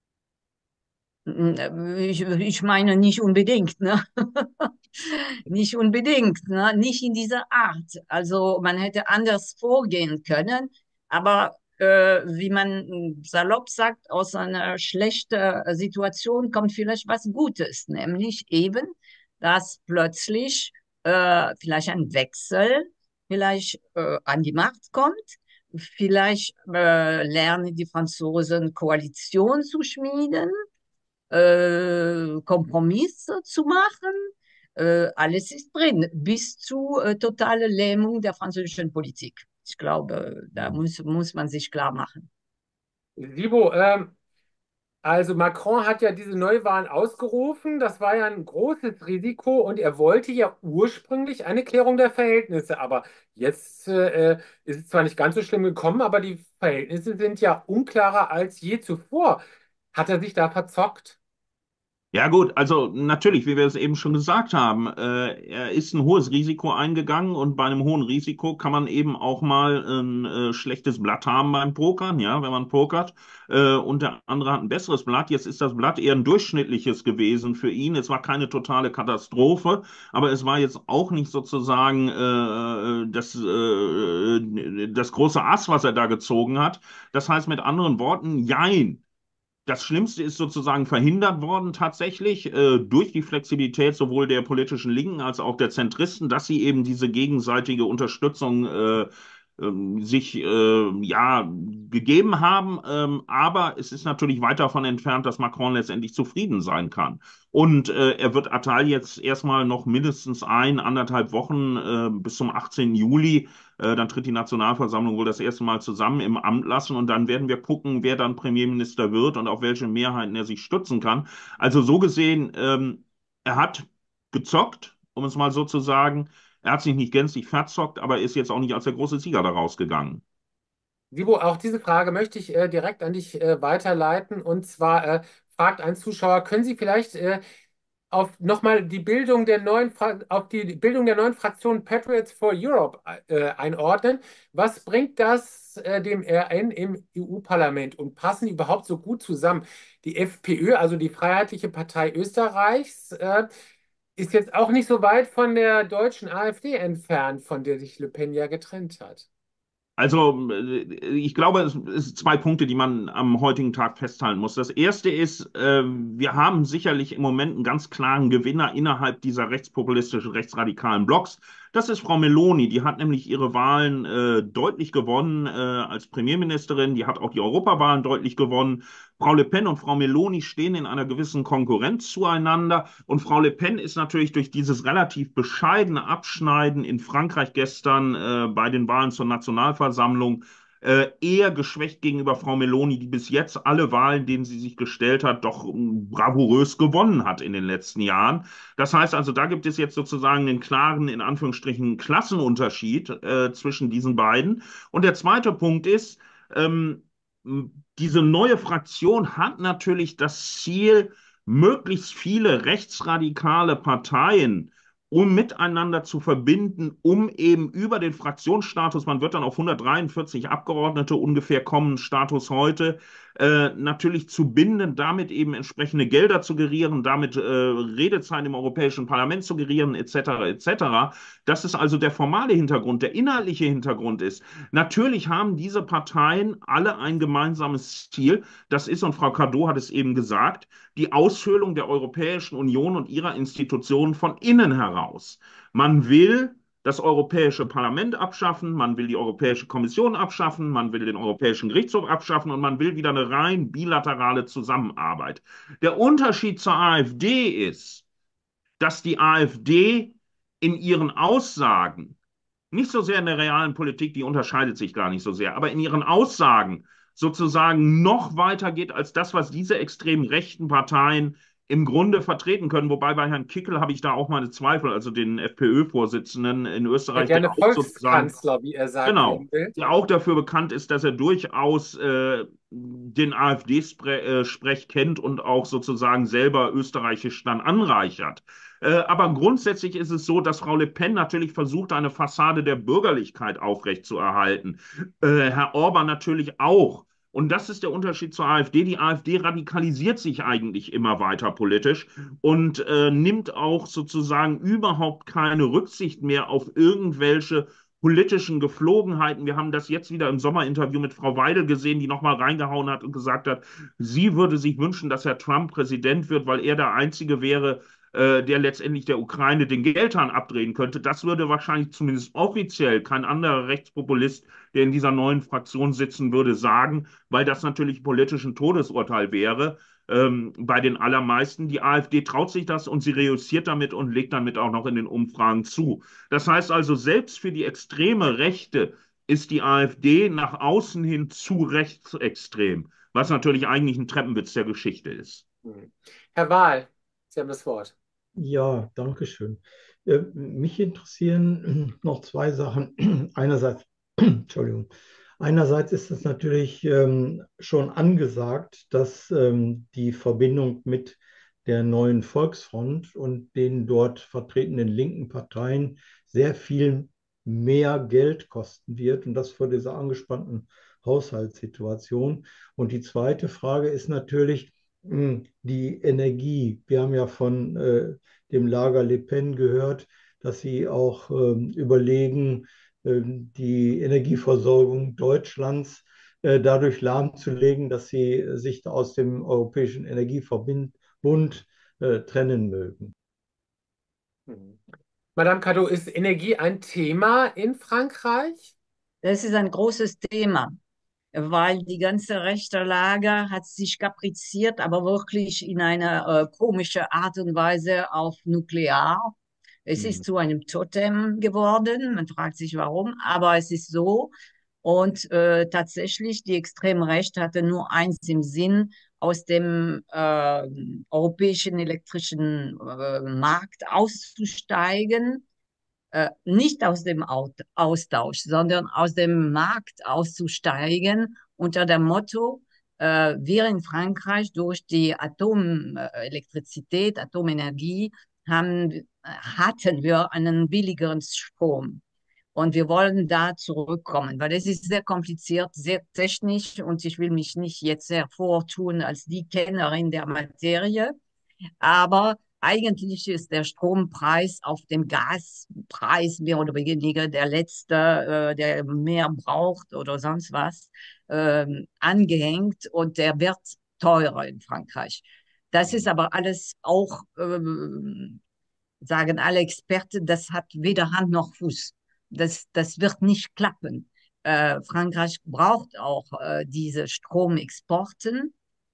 Ich, ich meine nicht unbedingt, ne? Nicht unbedingt, ne? Nicht in dieser Art. Also man hätte anders vorgehen können, aber äh, wie man salopp sagt, aus einer schlechten Situation kommt vielleicht was Gutes, nämlich eben, dass plötzlich äh, vielleicht ein Wechsel vielleicht äh, an die Macht kommt. Vielleicht äh, lernen die Franzosen Koalition zu schmieden, äh, Kompromisse zu machen. Äh, alles ist drin, bis zu äh, totale Lähmung der französischen Politik. Ich glaube, da muss, muss man sich klar machen. Sibo, ähm, also Macron hat ja diese Neuwahlen ausgerufen. Das war ja ein großes Risiko und er wollte ja ursprünglich eine Klärung der Verhältnisse. Aber jetzt äh, ist es zwar nicht ganz so schlimm gekommen, aber die Verhältnisse sind ja unklarer als je zuvor. Hat er sich da verzockt? Ja gut, also natürlich, wie wir es eben schon gesagt haben, äh, er ist ein hohes Risiko eingegangen und bei einem hohen Risiko kann man eben auch mal ein äh, schlechtes Blatt haben beim Pokern, ja, wenn man pokert. Äh, und der andere hat ein besseres Blatt. Jetzt ist das Blatt eher ein durchschnittliches gewesen für ihn. Es war keine totale Katastrophe, aber es war jetzt auch nicht sozusagen äh, das, äh, das große Ass, was er da gezogen hat. Das heißt mit anderen Worten, jein. Das Schlimmste ist sozusagen verhindert worden tatsächlich äh, durch die Flexibilität sowohl der politischen Linken als auch der Zentristen, dass sie eben diese gegenseitige Unterstützung äh, ähm, sich äh, ja gegeben haben. Ähm, aber es ist natürlich weit davon entfernt, dass Macron letztendlich zufrieden sein kann. Und äh, er wird Attal jetzt erstmal noch mindestens ein, anderthalb Wochen äh, bis zum achtzehnten Juli, äh, dann tritt die Nationalversammlung wohl das erste Mal zusammen im Amt lassen und dann werden wir gucken, wer dann Premierminister wird und auf welche Mehrheiten er sich stützen kann. Also so gesehen, ähm, er hat gezockt, um es mal so zu sagen. Er hat sich nicht gänzlich verzockt, aber ist jetzt auch nicht als der große Sieger daraus gegangen. Sibo, auch diese Frage möchte ich äh, direkt an dich äh, weiterleiten. Und zwar äh, fragt ein Zuschauer, können Sie vielleicht äh, auf nochmal die Bildung der neuen Fra auf die Bildung der neuen Fraktion Patriots for Europe äh, einordnen? Was bringt das äh, dem R N im E U-Parlament und passen die überhaupt so gut zusammen? Die FPÖ, also die Freiheitliche Partei Österreichs, äh, ist jetzt auch nicht so weit von der deutschen AfD entfernt, von der sich Le Pen ja getrennt hat. Also, äh, ich glaube, es sind zwei Punkte, die man am heutigen Tag festhalten muss. Das erste ist, äh, wir haben sicherlich im Moment einen ganz klaren Gewinner innerhalb dieser rechtspopulistischen, rechtsradikalen Blocks. Das ist Frau Meloni. Die hat nämlich ihre Wahlen äh, deutlich gewonnen äh, als Premierministerin. Die hat auch die Europawahlen deutlich gewonnen. Frau Le Pen und Frau Meloni stehen in einer gewissen Konkurrenz zueinander. Und Frau Le Pen ist natürlich durch dieses relativ bescheidene Abschneiden in Frankreich gestern äh, bei den Wahlen zur Nationalversammlung äh, eher geschwächt gegenüber Frau Meloni, die bis jetzt alle Wahlen, denen sie sich gestellt hat, doch äh, bravourös gewonnen hat in den letzten Jahren. Das heißt also, da gibt es jetzt sozusagen einen klaren, in Anführungsstrichen, Klassenunterschied äh, zwischen diesen beiden. Und der zweite Punkt ist, ähm, diese neue Fraktion hat natürlich das Ziel, möglichst viele rechtsradikale Parteien um miteinander zu verbinden, um eben über den Fraktionsstatus, man wird dann auf hundertdreiundvierzig Abgeordnete ungefähr kommen, Status heute, äh, natürlich zu binden, damit eben entsprechende Gelder zu gerieren, damit äh, Redezeit im Europäischen Parlament zu gerieren, et cetera, et cetera. Das ist also der formale Hintergrund. Der inhaltliche Hintergrund ist, natürlich haben diese Parteien alle ein gemeinsames Ziel. Das ist, und Frau Jadot hat es eben gesagt, die Aushöhlung der Europäischen Union und ihrer Institutionen von innen heraus. Man will das Europäische Parlament abschaffen, man will die Europäische Kommission abschaffen, man will den Europäischen Gerichtshof abschaffen und man will wieder eine rein bilaterale Zusammenarbeit. Der Unterschied zur AfD ist, dass die AfD in ihren Aussagen, nicht so sehr in der realen Politik, die unterscheidet sich gar nicht so sehr, aber in ihren Aussagen sozusagen noch weiter geht als das, was diese extrem rechten Parteien im Grunde vertreten können. Wobei bei Herrn Kickl habe ich da auch meine Zweifel, also den FPÖ-Vorsitzenden in Der Österreich, der gerne auch sozusagen, Volkskanzler, wie er sagt, genau, werden will. der auch dafür bekannt ist, dass er durchaus äh, den AfD-Sprech kennt und auch sozusagen selber österreichisch dann anreichert. Äh, aber grundsätzlich ist es so, dass Frau Le Pen natürlich versucht, eine Fassade der Bürgerlichkeit aufrechtzuerhalten. Äh, Herr Orban natürlich auch. Und das ist der Unterschied zur AfD. Die AfD radikalisiert sich eigentlich immer weiter politisch und äh, nimmt auch sozusagen überhaupt keine Rücksicht mehr auf irgendwelche politischen Geflogenheiten. Wir haben das jetzt wieder im Sommerinterview mit Frau Weidel gesehen, die nochmal reingehauen hat und gesagt hat, sie würde sich wünschen, dass Herr Trump Präsident wird, weil er der Einzige wäre, äh, der letztendlich der Ukraine den Geldhahn abdrehen könnte. Das würde wahrscheinlich zumindest offiziell kein anderer Rechtspopulist, der in dieser neuen Fraktion sitzen würde, sagen, weil das natürlich politisch ein Todesurteil wäre. Ähm, bei den allermeisten. Die AfD traut sich das und sie reüssiert damit und legt damit auch noch in den Umfragen zu. Das heißt also, selbst für die extreme Rechte ist die AfD nach außen hin zu rechtsextrem, was natürlich eigentlich ein Treppenwitz der Geschichte ist. Hm. Herr Wahl, Sie haben das Wort. Ja, danke schön. Äh, mich interessieren noch zwei Sachen. Einerseits, Entschuldigung, einerseits ist es natürlich ähm, schon angesagt, dass ähm, die Verbindung mit der neuen Volksfront und den dort vertretenen linken Parteien sehr viel mehr Geld kosten wird und das vor dieser angespannten Haushaltssituation. Und die zweite Frage ist natürlich mh, die Energie. Wir haben ja von äh, dem Lager Le Pen gehört, dass sie auch ähm, überlegen, ähm, die Energieversorgung Deutschlands äh, dadurch lahmzulegen, dass sie äh, sich aus dem Europäischen Energieverbund äh, trennen mögen. Mhm. Madame Cadot, ist Energie ein Thema in Frankreich? Das ist ein großes Thema, weil die ganze rechte Lager hat sich kapriziert, aber wirklich in einer äh, komischen Art und Weise auf Nuklear. Es ist Mhm. zu einem Totem geworden. Man fragt sich warum, aber es ist so. Und äh, tatsächlich, die extreme Rechte hatte nur eins im Sinn, aus dem äh, europäischen elektrischen äh, Markt auszusteigen, äh, nicht aus dem Aut- Austausch, sondern aus dem Markt auszusteigen unter dem Motto, äh, wir in Frankreich durch die Atomelektrizität, Atomenergie haben, hatten wir einen billigeren Strom. Und wir wollen da zurückkommen, weil es ist sehr kompliziert, sehr technisch und ich will mich nicht jetzt hervortun als die Kennerin der Materie. Aber eigentlich ist der Strompreis auf dem Gaspreis mehr oder weniger der letzte, äh, der mehr braucht oder sonst was, ähm, angehängt und der wird teurer in Frankreich. Das ist aber alles auch, ähm, sagen alle Experten, das hat weder Hand noch Fuß. Das, das wird nicht klappen. Äh, Frankreich braucht auch äh, diese Stromexporten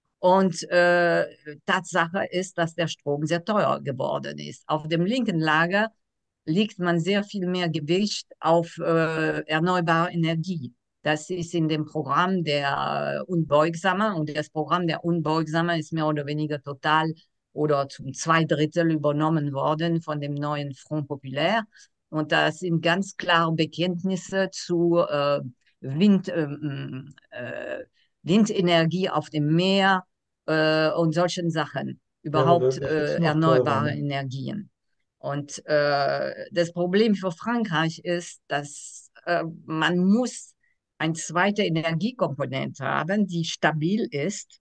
und äh, Tatsache ist, dass der Strom sehr teuer geworden ist. Auf dem linken Lager legt man sehr viel mehr Gewicht auf äh, erneuerbare Energie. Das ist in dem Programm der Unbeugsamen und das Programm der Unbeugsamen ist mehr oder weniger total oder zum zwei Drittel übernommen worden von dem neuen Front Populaire. Und das sind ganz klare Bekenntnisse zu äh, Wind, ähm, äh, Windenergie auf dem Meer, äh, und solchen Sachen, Ja, aber überhaupt das ist äh, noch teurer, erneuerbare ne? Energien. Und äh, das Problem für Frankreich ist, dass äh, man muss eine zweite Energiekomponente haben, die stabil ist.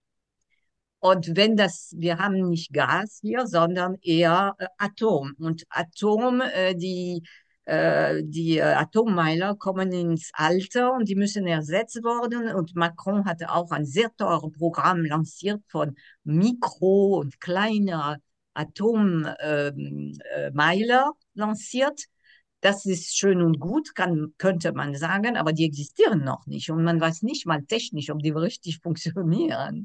Und wenn das, wir haben nicht Gas hier, sondern eher äh, Atom. Und Atom, äh, die, äh, die äh, Atommeiler kommen ins Alter und die müssen ersetzt werden. Und Macron hatte auch ein sehr teures Programm lanciert von Mikro- und kleiner Atommeiler ähm, äh, Meiler lanciert. Das ist schön und gut, kann, könnte man sagen, aber die existieren noch nicht und man weiß nicht mal technisch, ob die richtig funktionieren.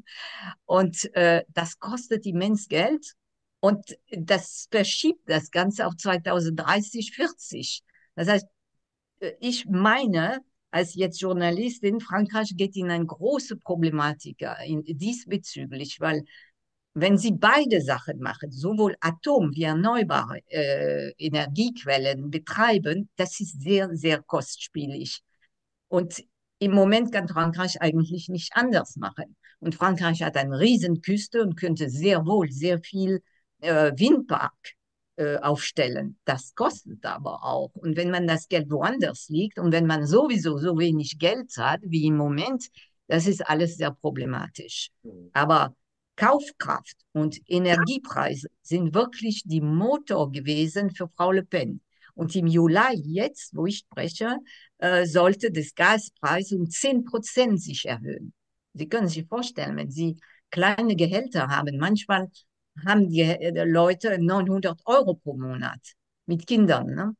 Und äh, das kostet immens Geld und das verschiebt das Ganze auf zweitausenddreißig, vierzig. Das heißt, äh, ich meine, als jetzt Journalistin, Frankreich geht in eine große Problematik in, diesbezüglich, weil wenn Sie beide Sachen machen, sowohl Atom wie erneuerbare äh, Energiequellen betreiben, das ist sehr, sehr kostspielig. Und im Moment kann Frankreich eigentlich nicht anders machen. Und Frankreich hat eine Riesenküste und könnte sehr wohl sehr viel äh, Windpark äh, aufstellen. Das kostet aber auch. Und wenn man das Geld woanders liegt und wenn man sowieso so wenig Geld hat wie im Moment, das ist alles sehr problematisch. Mhm. Aber Kaufkraft und Energiepreise sind wirklich die Motor gewesen für Frau Le Pen. Und im Juli, jetzt, wo ich spreche, äh, sollte das Gaspreis um zehn Prozent sich erhöhen. Sie können sich vorstellen, wenn Sie kleine Gehälter haben, manchmal haben die äh, Leute neunhundert Euro pro Monat mit Kindern. Ne?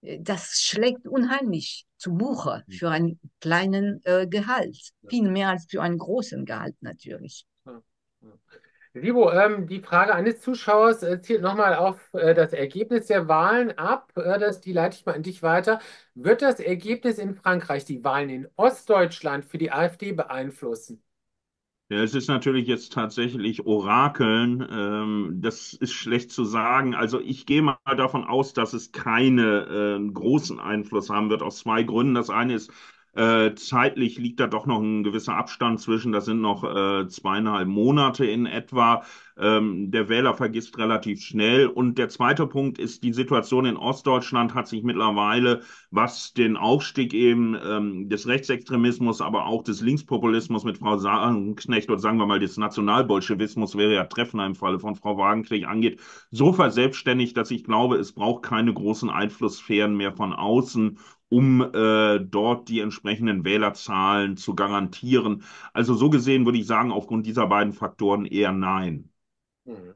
Das schlägt unheimlich zu Buche für einen kleinen äh, Gehalt. Viel mehr als für einen großen Gehalt natürlich. Ja. Ja. Libo, ähm, die Frage eines Zuschauers äh, zielt nochmal auf äh, das Ergebnis der Wahlen ab. Äh, das, die leite ich mal an dich weiter. Wird das Ergebnis in Frankreich die Wahlen in Ostdeutschland für die AfD beeinflussen? Ja, es ist natürlich jetzt tatsächlich Orakeln. Ähm, das ist schlecht zu sagen. Also ich gehe mal davon aus, dass es keine äh, großen Einfluss haben wird, aus zwei Gründen. Das eine ist, Äh, zeitlich liegt da doch noch ein gewisser Abstand zwischen. Das sind noch äh, zweieinhalb Monate in etwa. Ähm, der Wähler vergisst relativ schnell. Und der zweite Punkt ist, die Situation in Ostdeutschland hat sich mittlerweile, was den Aufstieg eben ähm, des Rechtsextremismus, aber auch des Linkspopulismus mit Frau Wagenknecht oder sagen wir mal des Nationalbolschewismus, wäre ja treffender im Falle von Frau Wagenknecht, angeht, so verselbstständigt, dass ich glaube, es braucht keine großen Einflusssphären mehr von außen, um äh, dort die entsprechenden Wählerzahlen zu garantieren. Also so gesehen würde ich sagen, aufgrund dieser beiden Faktoren eher nein. Hm.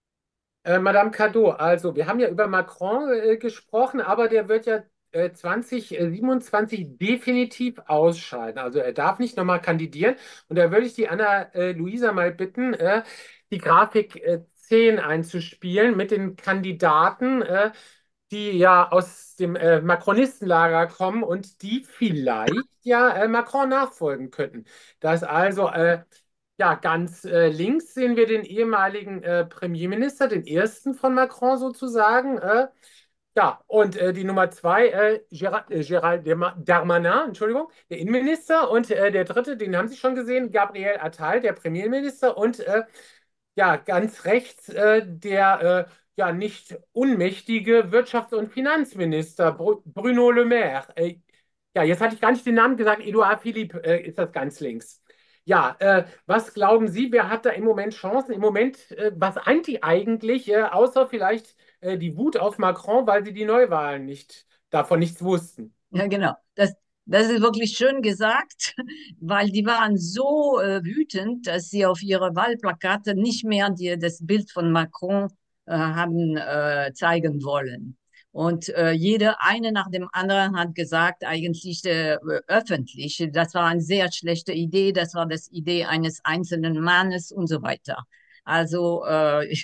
Äh, Madame Cadot, also wir haben ja über Macron äh, gesprochen, aber der wird ja äh, zwanzig siebenundzwanzig definitiv ausscheiden. Also er darf nicht nochmal kandidieren. Und da würde ich die Anna-Luisa mal bitten, äh, die Grafik äh, zehn einzuspielen mit den Kandidaten, äh, die ja aus dem äh, Macronistenlager kommen und die vielleicht ja äh, Macron nachfolgen könnten. Das also äh, ja, ganz äh, links sehen wir den ehemaligen äh, Premierminister, den ersten von Macron sozusagen. Äh, ja, und äh, die Nummer zwei, äh, Gérald, äh, Gérald Derma- Darmanin, Entschuldigung, der Innenminister. Und äh, der dritte, den haben Sie schon gesehen, Gabriel Attal, der Premierminister. Und äh, ja, ganz rechts äh, der äh, ja nicht unmächtige Wirtschafts- und Finanzminister Bru Bruno Le Maire. Äh, ja, jetzt hatte ich gar nicht den Namen gesagt. Edouard Philippe äh, ist das ganz links. Ja, äh, was glauben Sie, wer hat da im Moment Chancen? Im Moment, äh, was eint die eigentlich, äh, außer vielleicht äh, die Wut auf Macron, weil sie die Neuwahlen nicht davon nichts wussten? Ja, genau. Das, das ist wirklich schön gesagt, weil die waren so äh, wütend, dass sie auf ihre Wahlplakate nicht mehr die, das Bild von Macron äh, haben äh, zeigen wollen. Und äh, jeder eine nach dem anderen hat gesagt, eigentlich äh, öffentlich, das war eine sehr schlechte Idee, das war das Idee eines einzelnen Mannes und so weiter. Also äh,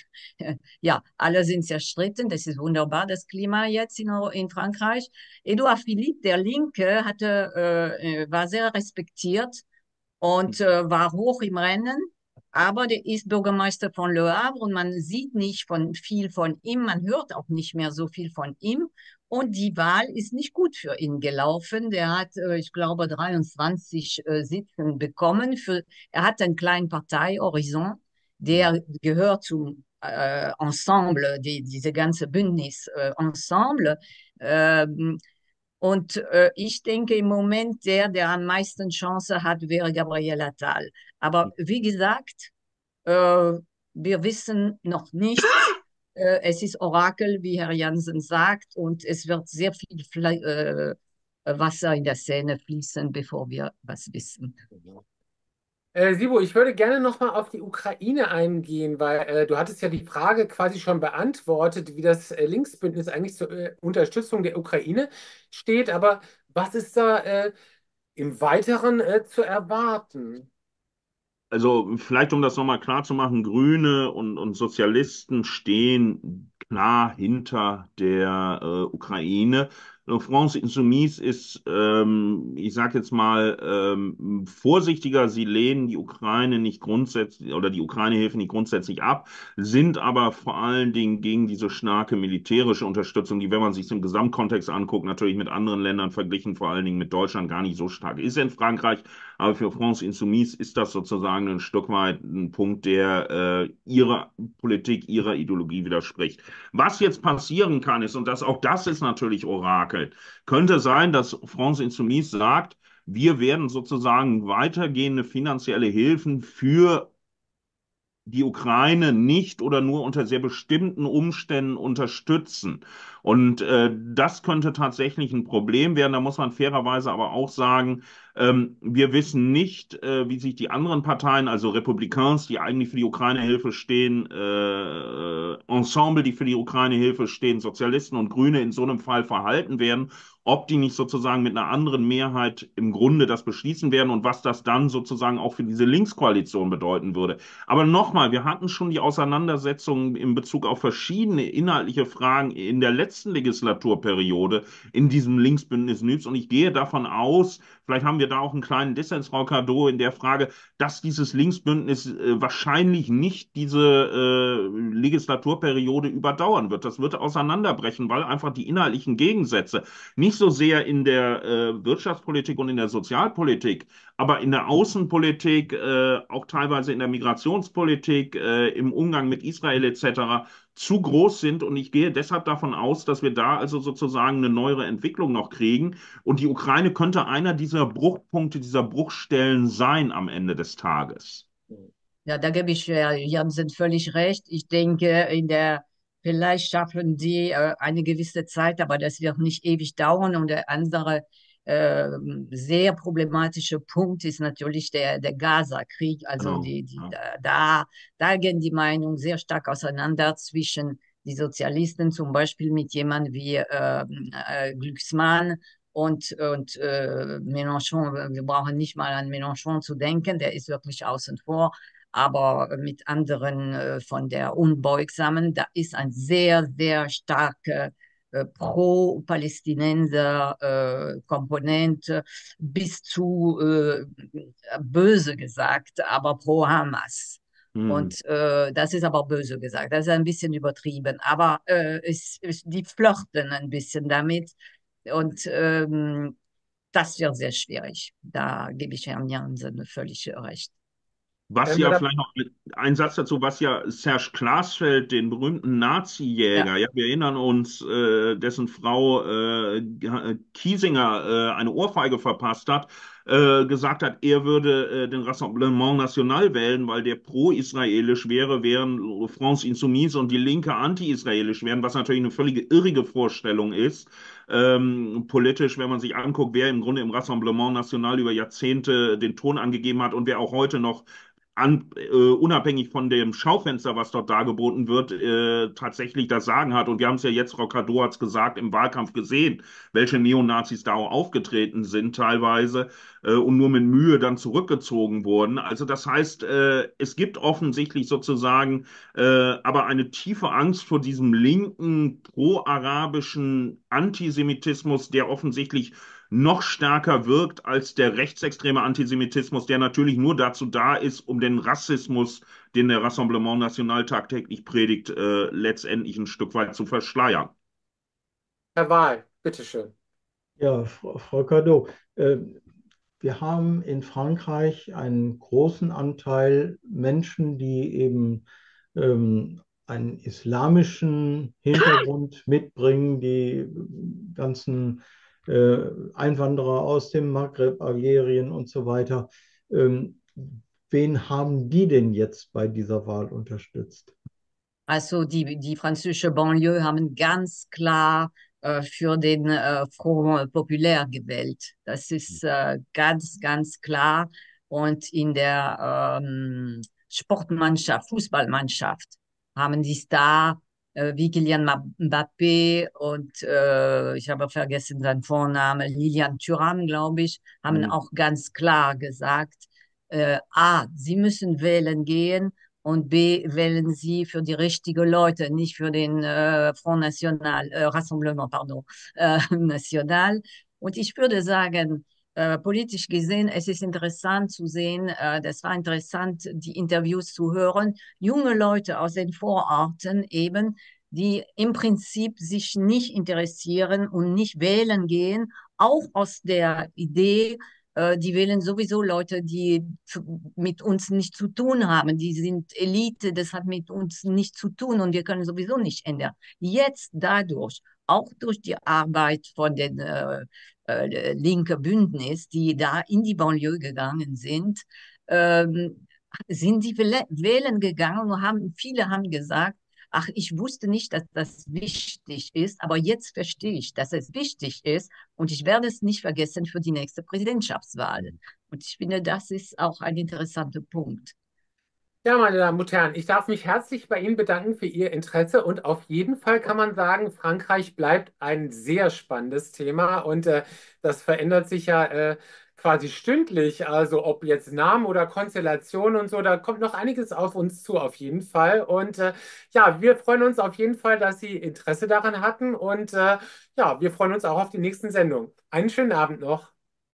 ja, alle sind zerstritten. Das ist wunderbar, das Klima jetzt in, in Frankreich. Edouard Philippe, der Linke, hatte, äh, äh, war sehr respektiert und äh, war hoch im Rennen. Aber der ist Bürgermeister von Le Havre und man sieht nicht von, viel von ihm, man hört auch nicht mehr so viel von ihm. Und die Wahl ist nicht gut für ihn gelaufen. Der hat, äh, ich glaube, dreiundzwanzig äh, Sitzen bekommen. Für, er hat eine kleine Partei, Horizon, der gehört zum äh, Ensemble, die, diese ganze Bündnis äh, Ensemble. Ähm, und äh, ich denke im Moment, der, der am meisten Chance hat, wäre Gabriel Attal. Aber wie gesagt, äh, wir wissen noch nichts. Äh, es ist Orakel, wie Herr Jansen sagt, und es wird sehr viel Fle äh, Wasser in der Seine fließen, bevor wir was wissen. Äh, Sibo, ich würde gerne nochmal auf die Ukraine eingehen, weil äh, du hattest ja die Frage quasi schon beantwortet, wie das äh, Linksbündnis eigentlich zur äh, Unterstützung der Ukraine steht. Aber was ist da äh, im Weiteren äh, zu erwarten? Also vielleicht, um das nochmal klar zu machen, Grüne und, und Sozialisten stehen klar hinter der äh, Ukraine. Le France Insoumise ist, ähm, ich sage jetzt mal, ähm, vorsichtiger. Sie lehnen die Ukraine nicht grundsätzlich oder die Ukraine-Hilfe nicht grundsätzlich ab, sind aber vor allen Dingen gegen diese starke militärische Unterstützung, die, wenn man sich es im Gesamtkontext anguckt, natürlich mit anderen Ländern verglichen, vor allen Dingen mit Deutschland, gar nicht so stark ist in Frankreich. Aber für France Insoumise ist das sozusagen ein Stück weit ein Punkt, der äh, ihrer Politik, ihrer Ideologie widerspricht. Was jetzt passieren kann, ist, und das, auch das ist natürlich Orakel, könnte sein, dass France Insoumise sagt, wir werden sozusagen weitergehende finanzielle Hilfen für die Ukraine nicht oder nur unter sehr bestimmten Umständen unterstützen. Und äh, das könnte tatsächlich ein Problem werden. Da muss man fairerweise aber auch sagen, ähm, wir wissen nicht, äh, wie sich die anderen Parteien, also Republikaner, die eigentlich für die Ukraine-Hilfe stehen, äh, Ensemble, die für die Ukraine-Hilfe stehen, Sozialisten und Grüne in so einem Fall verhalten werden, ob die nicht sozusagen mit einer anderen Mehrheit im Grunde das beschließen werden und was das dann sozusagen auch für diese Linkszkoalition bedeuten würde. Aber nochmal, wir hatten schon die Auseinandersetzungen in Bezug auf verschiedene inhaltliche Fragen in der letzten Legislaturperiode in diesem Linksbündnis Nütz. Und ich gehe davon aus, vielleicht haben wir da auch einen kleinen Dissens, Frau Cadot, in der Frage, dass dieses Linksbündnis äh, wahrscheinlich nicht diese äh, Legislaturperiode überdauern wird. Das wird auseinanderbrechen, weil einfach die inhaltlichen Gegensätze nicht so sehr in der äh, Wirtschaftspolitik und in der Sozialpolitik, aber in der Außenpolitik, äh, auch teilweise in der Migrationspolitik, äh, im Umgang mit Israel et cetera zu groß sind. Und ich gehe deshalb davon aus, dass wir da also sozusagen eine neuere Entwicklung noch kriegen. Und die Ukraine könnte einer dieser Bruchpunkte, dieser Bruchstellen sein am Ende des Tages. Ja, da gebe ich Herr Jansen völlig recht. Ich denke, in der, vielleicht schaffen die äh, eine gewisse Zeit, aber das wird nicht ewig dauern. Und der andere äh, sehr problematische Punkt ist natürlich der, der Gaza-Krieg. Also Genau. die, die, Ja. da, da gehen die Meinungen sehr stark auseinander zwischen die Sozialisten, zum Beispiel mit jemand wie äh, äh, Glucksmann und, und äh, Mélenchon. Wir brauchen nicht mal an Mélenchon zu denken, der ist wirklich außen vor, aber mit anderen äh, von der Unbeugsamen. Da ist ein sehr, sehr starke äh, Pro-Palästinenser äh, Komponente bis zu äh, böse gesagt, aber pro-Hamas. Hm. Und äh, das ist aber böse gesagt, das ist ein bisschen übertrieben, aber äh, es, es, die flirten ein bisschen damit und ähm, das wird sehr schwierig. Da gebe ich Herrn Jansen völlig recht. Was Wenn wir ja da, vielleicht noch ein Satz dazu, was ja Serge Klarsfeld, den berühmten Ja, Nazi-Jäger, ja, wir erinnern uns, äh, dessen Frau äh, Kiesinger äh, eine Ohrfeige verpasst hat, äh, gesagt hat, er würde äh, den Rassemblement National wählen, weil der pro-israelisch wäre, während France Insoumise und die Linke anti-israelisch wären, was natürlich eine völlige irrige Vorstellung ist. Ähm, politisch, wenn man sich anguckt, wer im Grunde im Rassemblement National über Jahrzehnte den Ton angegeben hat und wer auch heute noch an, äh, unabhängig von dem Schaufenster, was dort dargeboten wird, äh, tatsächlich das Sagen hat. Und wir haben es ja jetzt, Frau Kador hat es gesagt, im Wahlkampf gesehen, welche Neonazis da auch aufgetreten sind teilweise äh, und nur mit Mühe dann zurückgezogen wurden. Also das heißt, äh, es gibt offensichtlich sozusagen äh, aber eine tiefe Angst vor diesem linken, pro-arabischen Antisemitismus, der offensichtlich noch stärker wirkt als der rechtsextreme Antisemitismus, der natürlich nur dazu da ist, um den Rassismus, den der Rassemblement National tagtäglich predigt, äh, letztendlich ein Stück weit zu verschleiern. Herr Wahl, bitteschön. Ja, Frau Frau Cadot, äh, wir haben in Frankreich einen großen Anteil Menschen, die eben ähm, einen islamischen Hintergrund mitbringen, die ganzen äh, Einwanderer aus dem Maghreb, Algerien und so weiter. Ähm, wen haben die denn jetzt bei dieser Wahl unterstützt? also die, die französische Banlieue haben ganz klar äh, für den äh, Front Populaire gewählt. Das ist äh, ganz, ganz klar. Und in der ähm, Sportmannschaft, Fußballmannschaft haben die Star äh, wie Kylian Mbappé und äh, ich habe vergessen seinen Vornamen, Lilian Thuram, glaube ich, haben Mhm. auch ganz klar gesagt, äh, A, sie müssen wählen gehen und B, wählen Sie für die richtigen Leute, nicht für den äh, Front National, äh, Rassemblement, pardon, äh, National. Und ich würde sagen, äh, politisch gesehen, es ist interessant zu sehen, äh, das war interessant, die Interviews zu hören, junge Leute aus den Vororten eben, die im Prinzip sich nicht interessieren und nicht wählen gehen, auch aus der Idee, äh, die wählen sowieso Leute, die mit uns nichts zu tun haben. Die sind Elite, das hat mit uns nichts zu tun und wir können sowieso nicht ändern. Jetzt dadurch, auch durch die Arbeit von den äh, äh, linken Bündnis, die da in die Banlieue gegangen sind, ähm, sind die wählen gegangen und haben, viele haben gesagt, ach, ich wusste nicht, dass das wichtig ist, aber jetzt verstehe ich, dass es wichtig ist und ich werde es nicht vergessen für die nächste Präsidentschaftswahl. Und ich finde, das ist auch ein interessanter Punkt. Ja, meine Damen und Herren, ich darf mich herzlich bei Ihnen bedanken für Ihr Interesse und auf jeden Fall kann man sagen, Frankreich bleibt ein sehr spannendes Thema und äh, das verändert sich ja äh, quasi stündlich. Also ob jetzt Namen oder Konstellationen und so, da kommt noch einiges auf uns zu, auf jeden Fall. Und äh, ja, wir freuen uns auf jeden Fall, dass Sie Interesse daran hatten und äh, ja, wir freuen uns auch auf die nächsten Sendungen. Einen schönen Abend noch.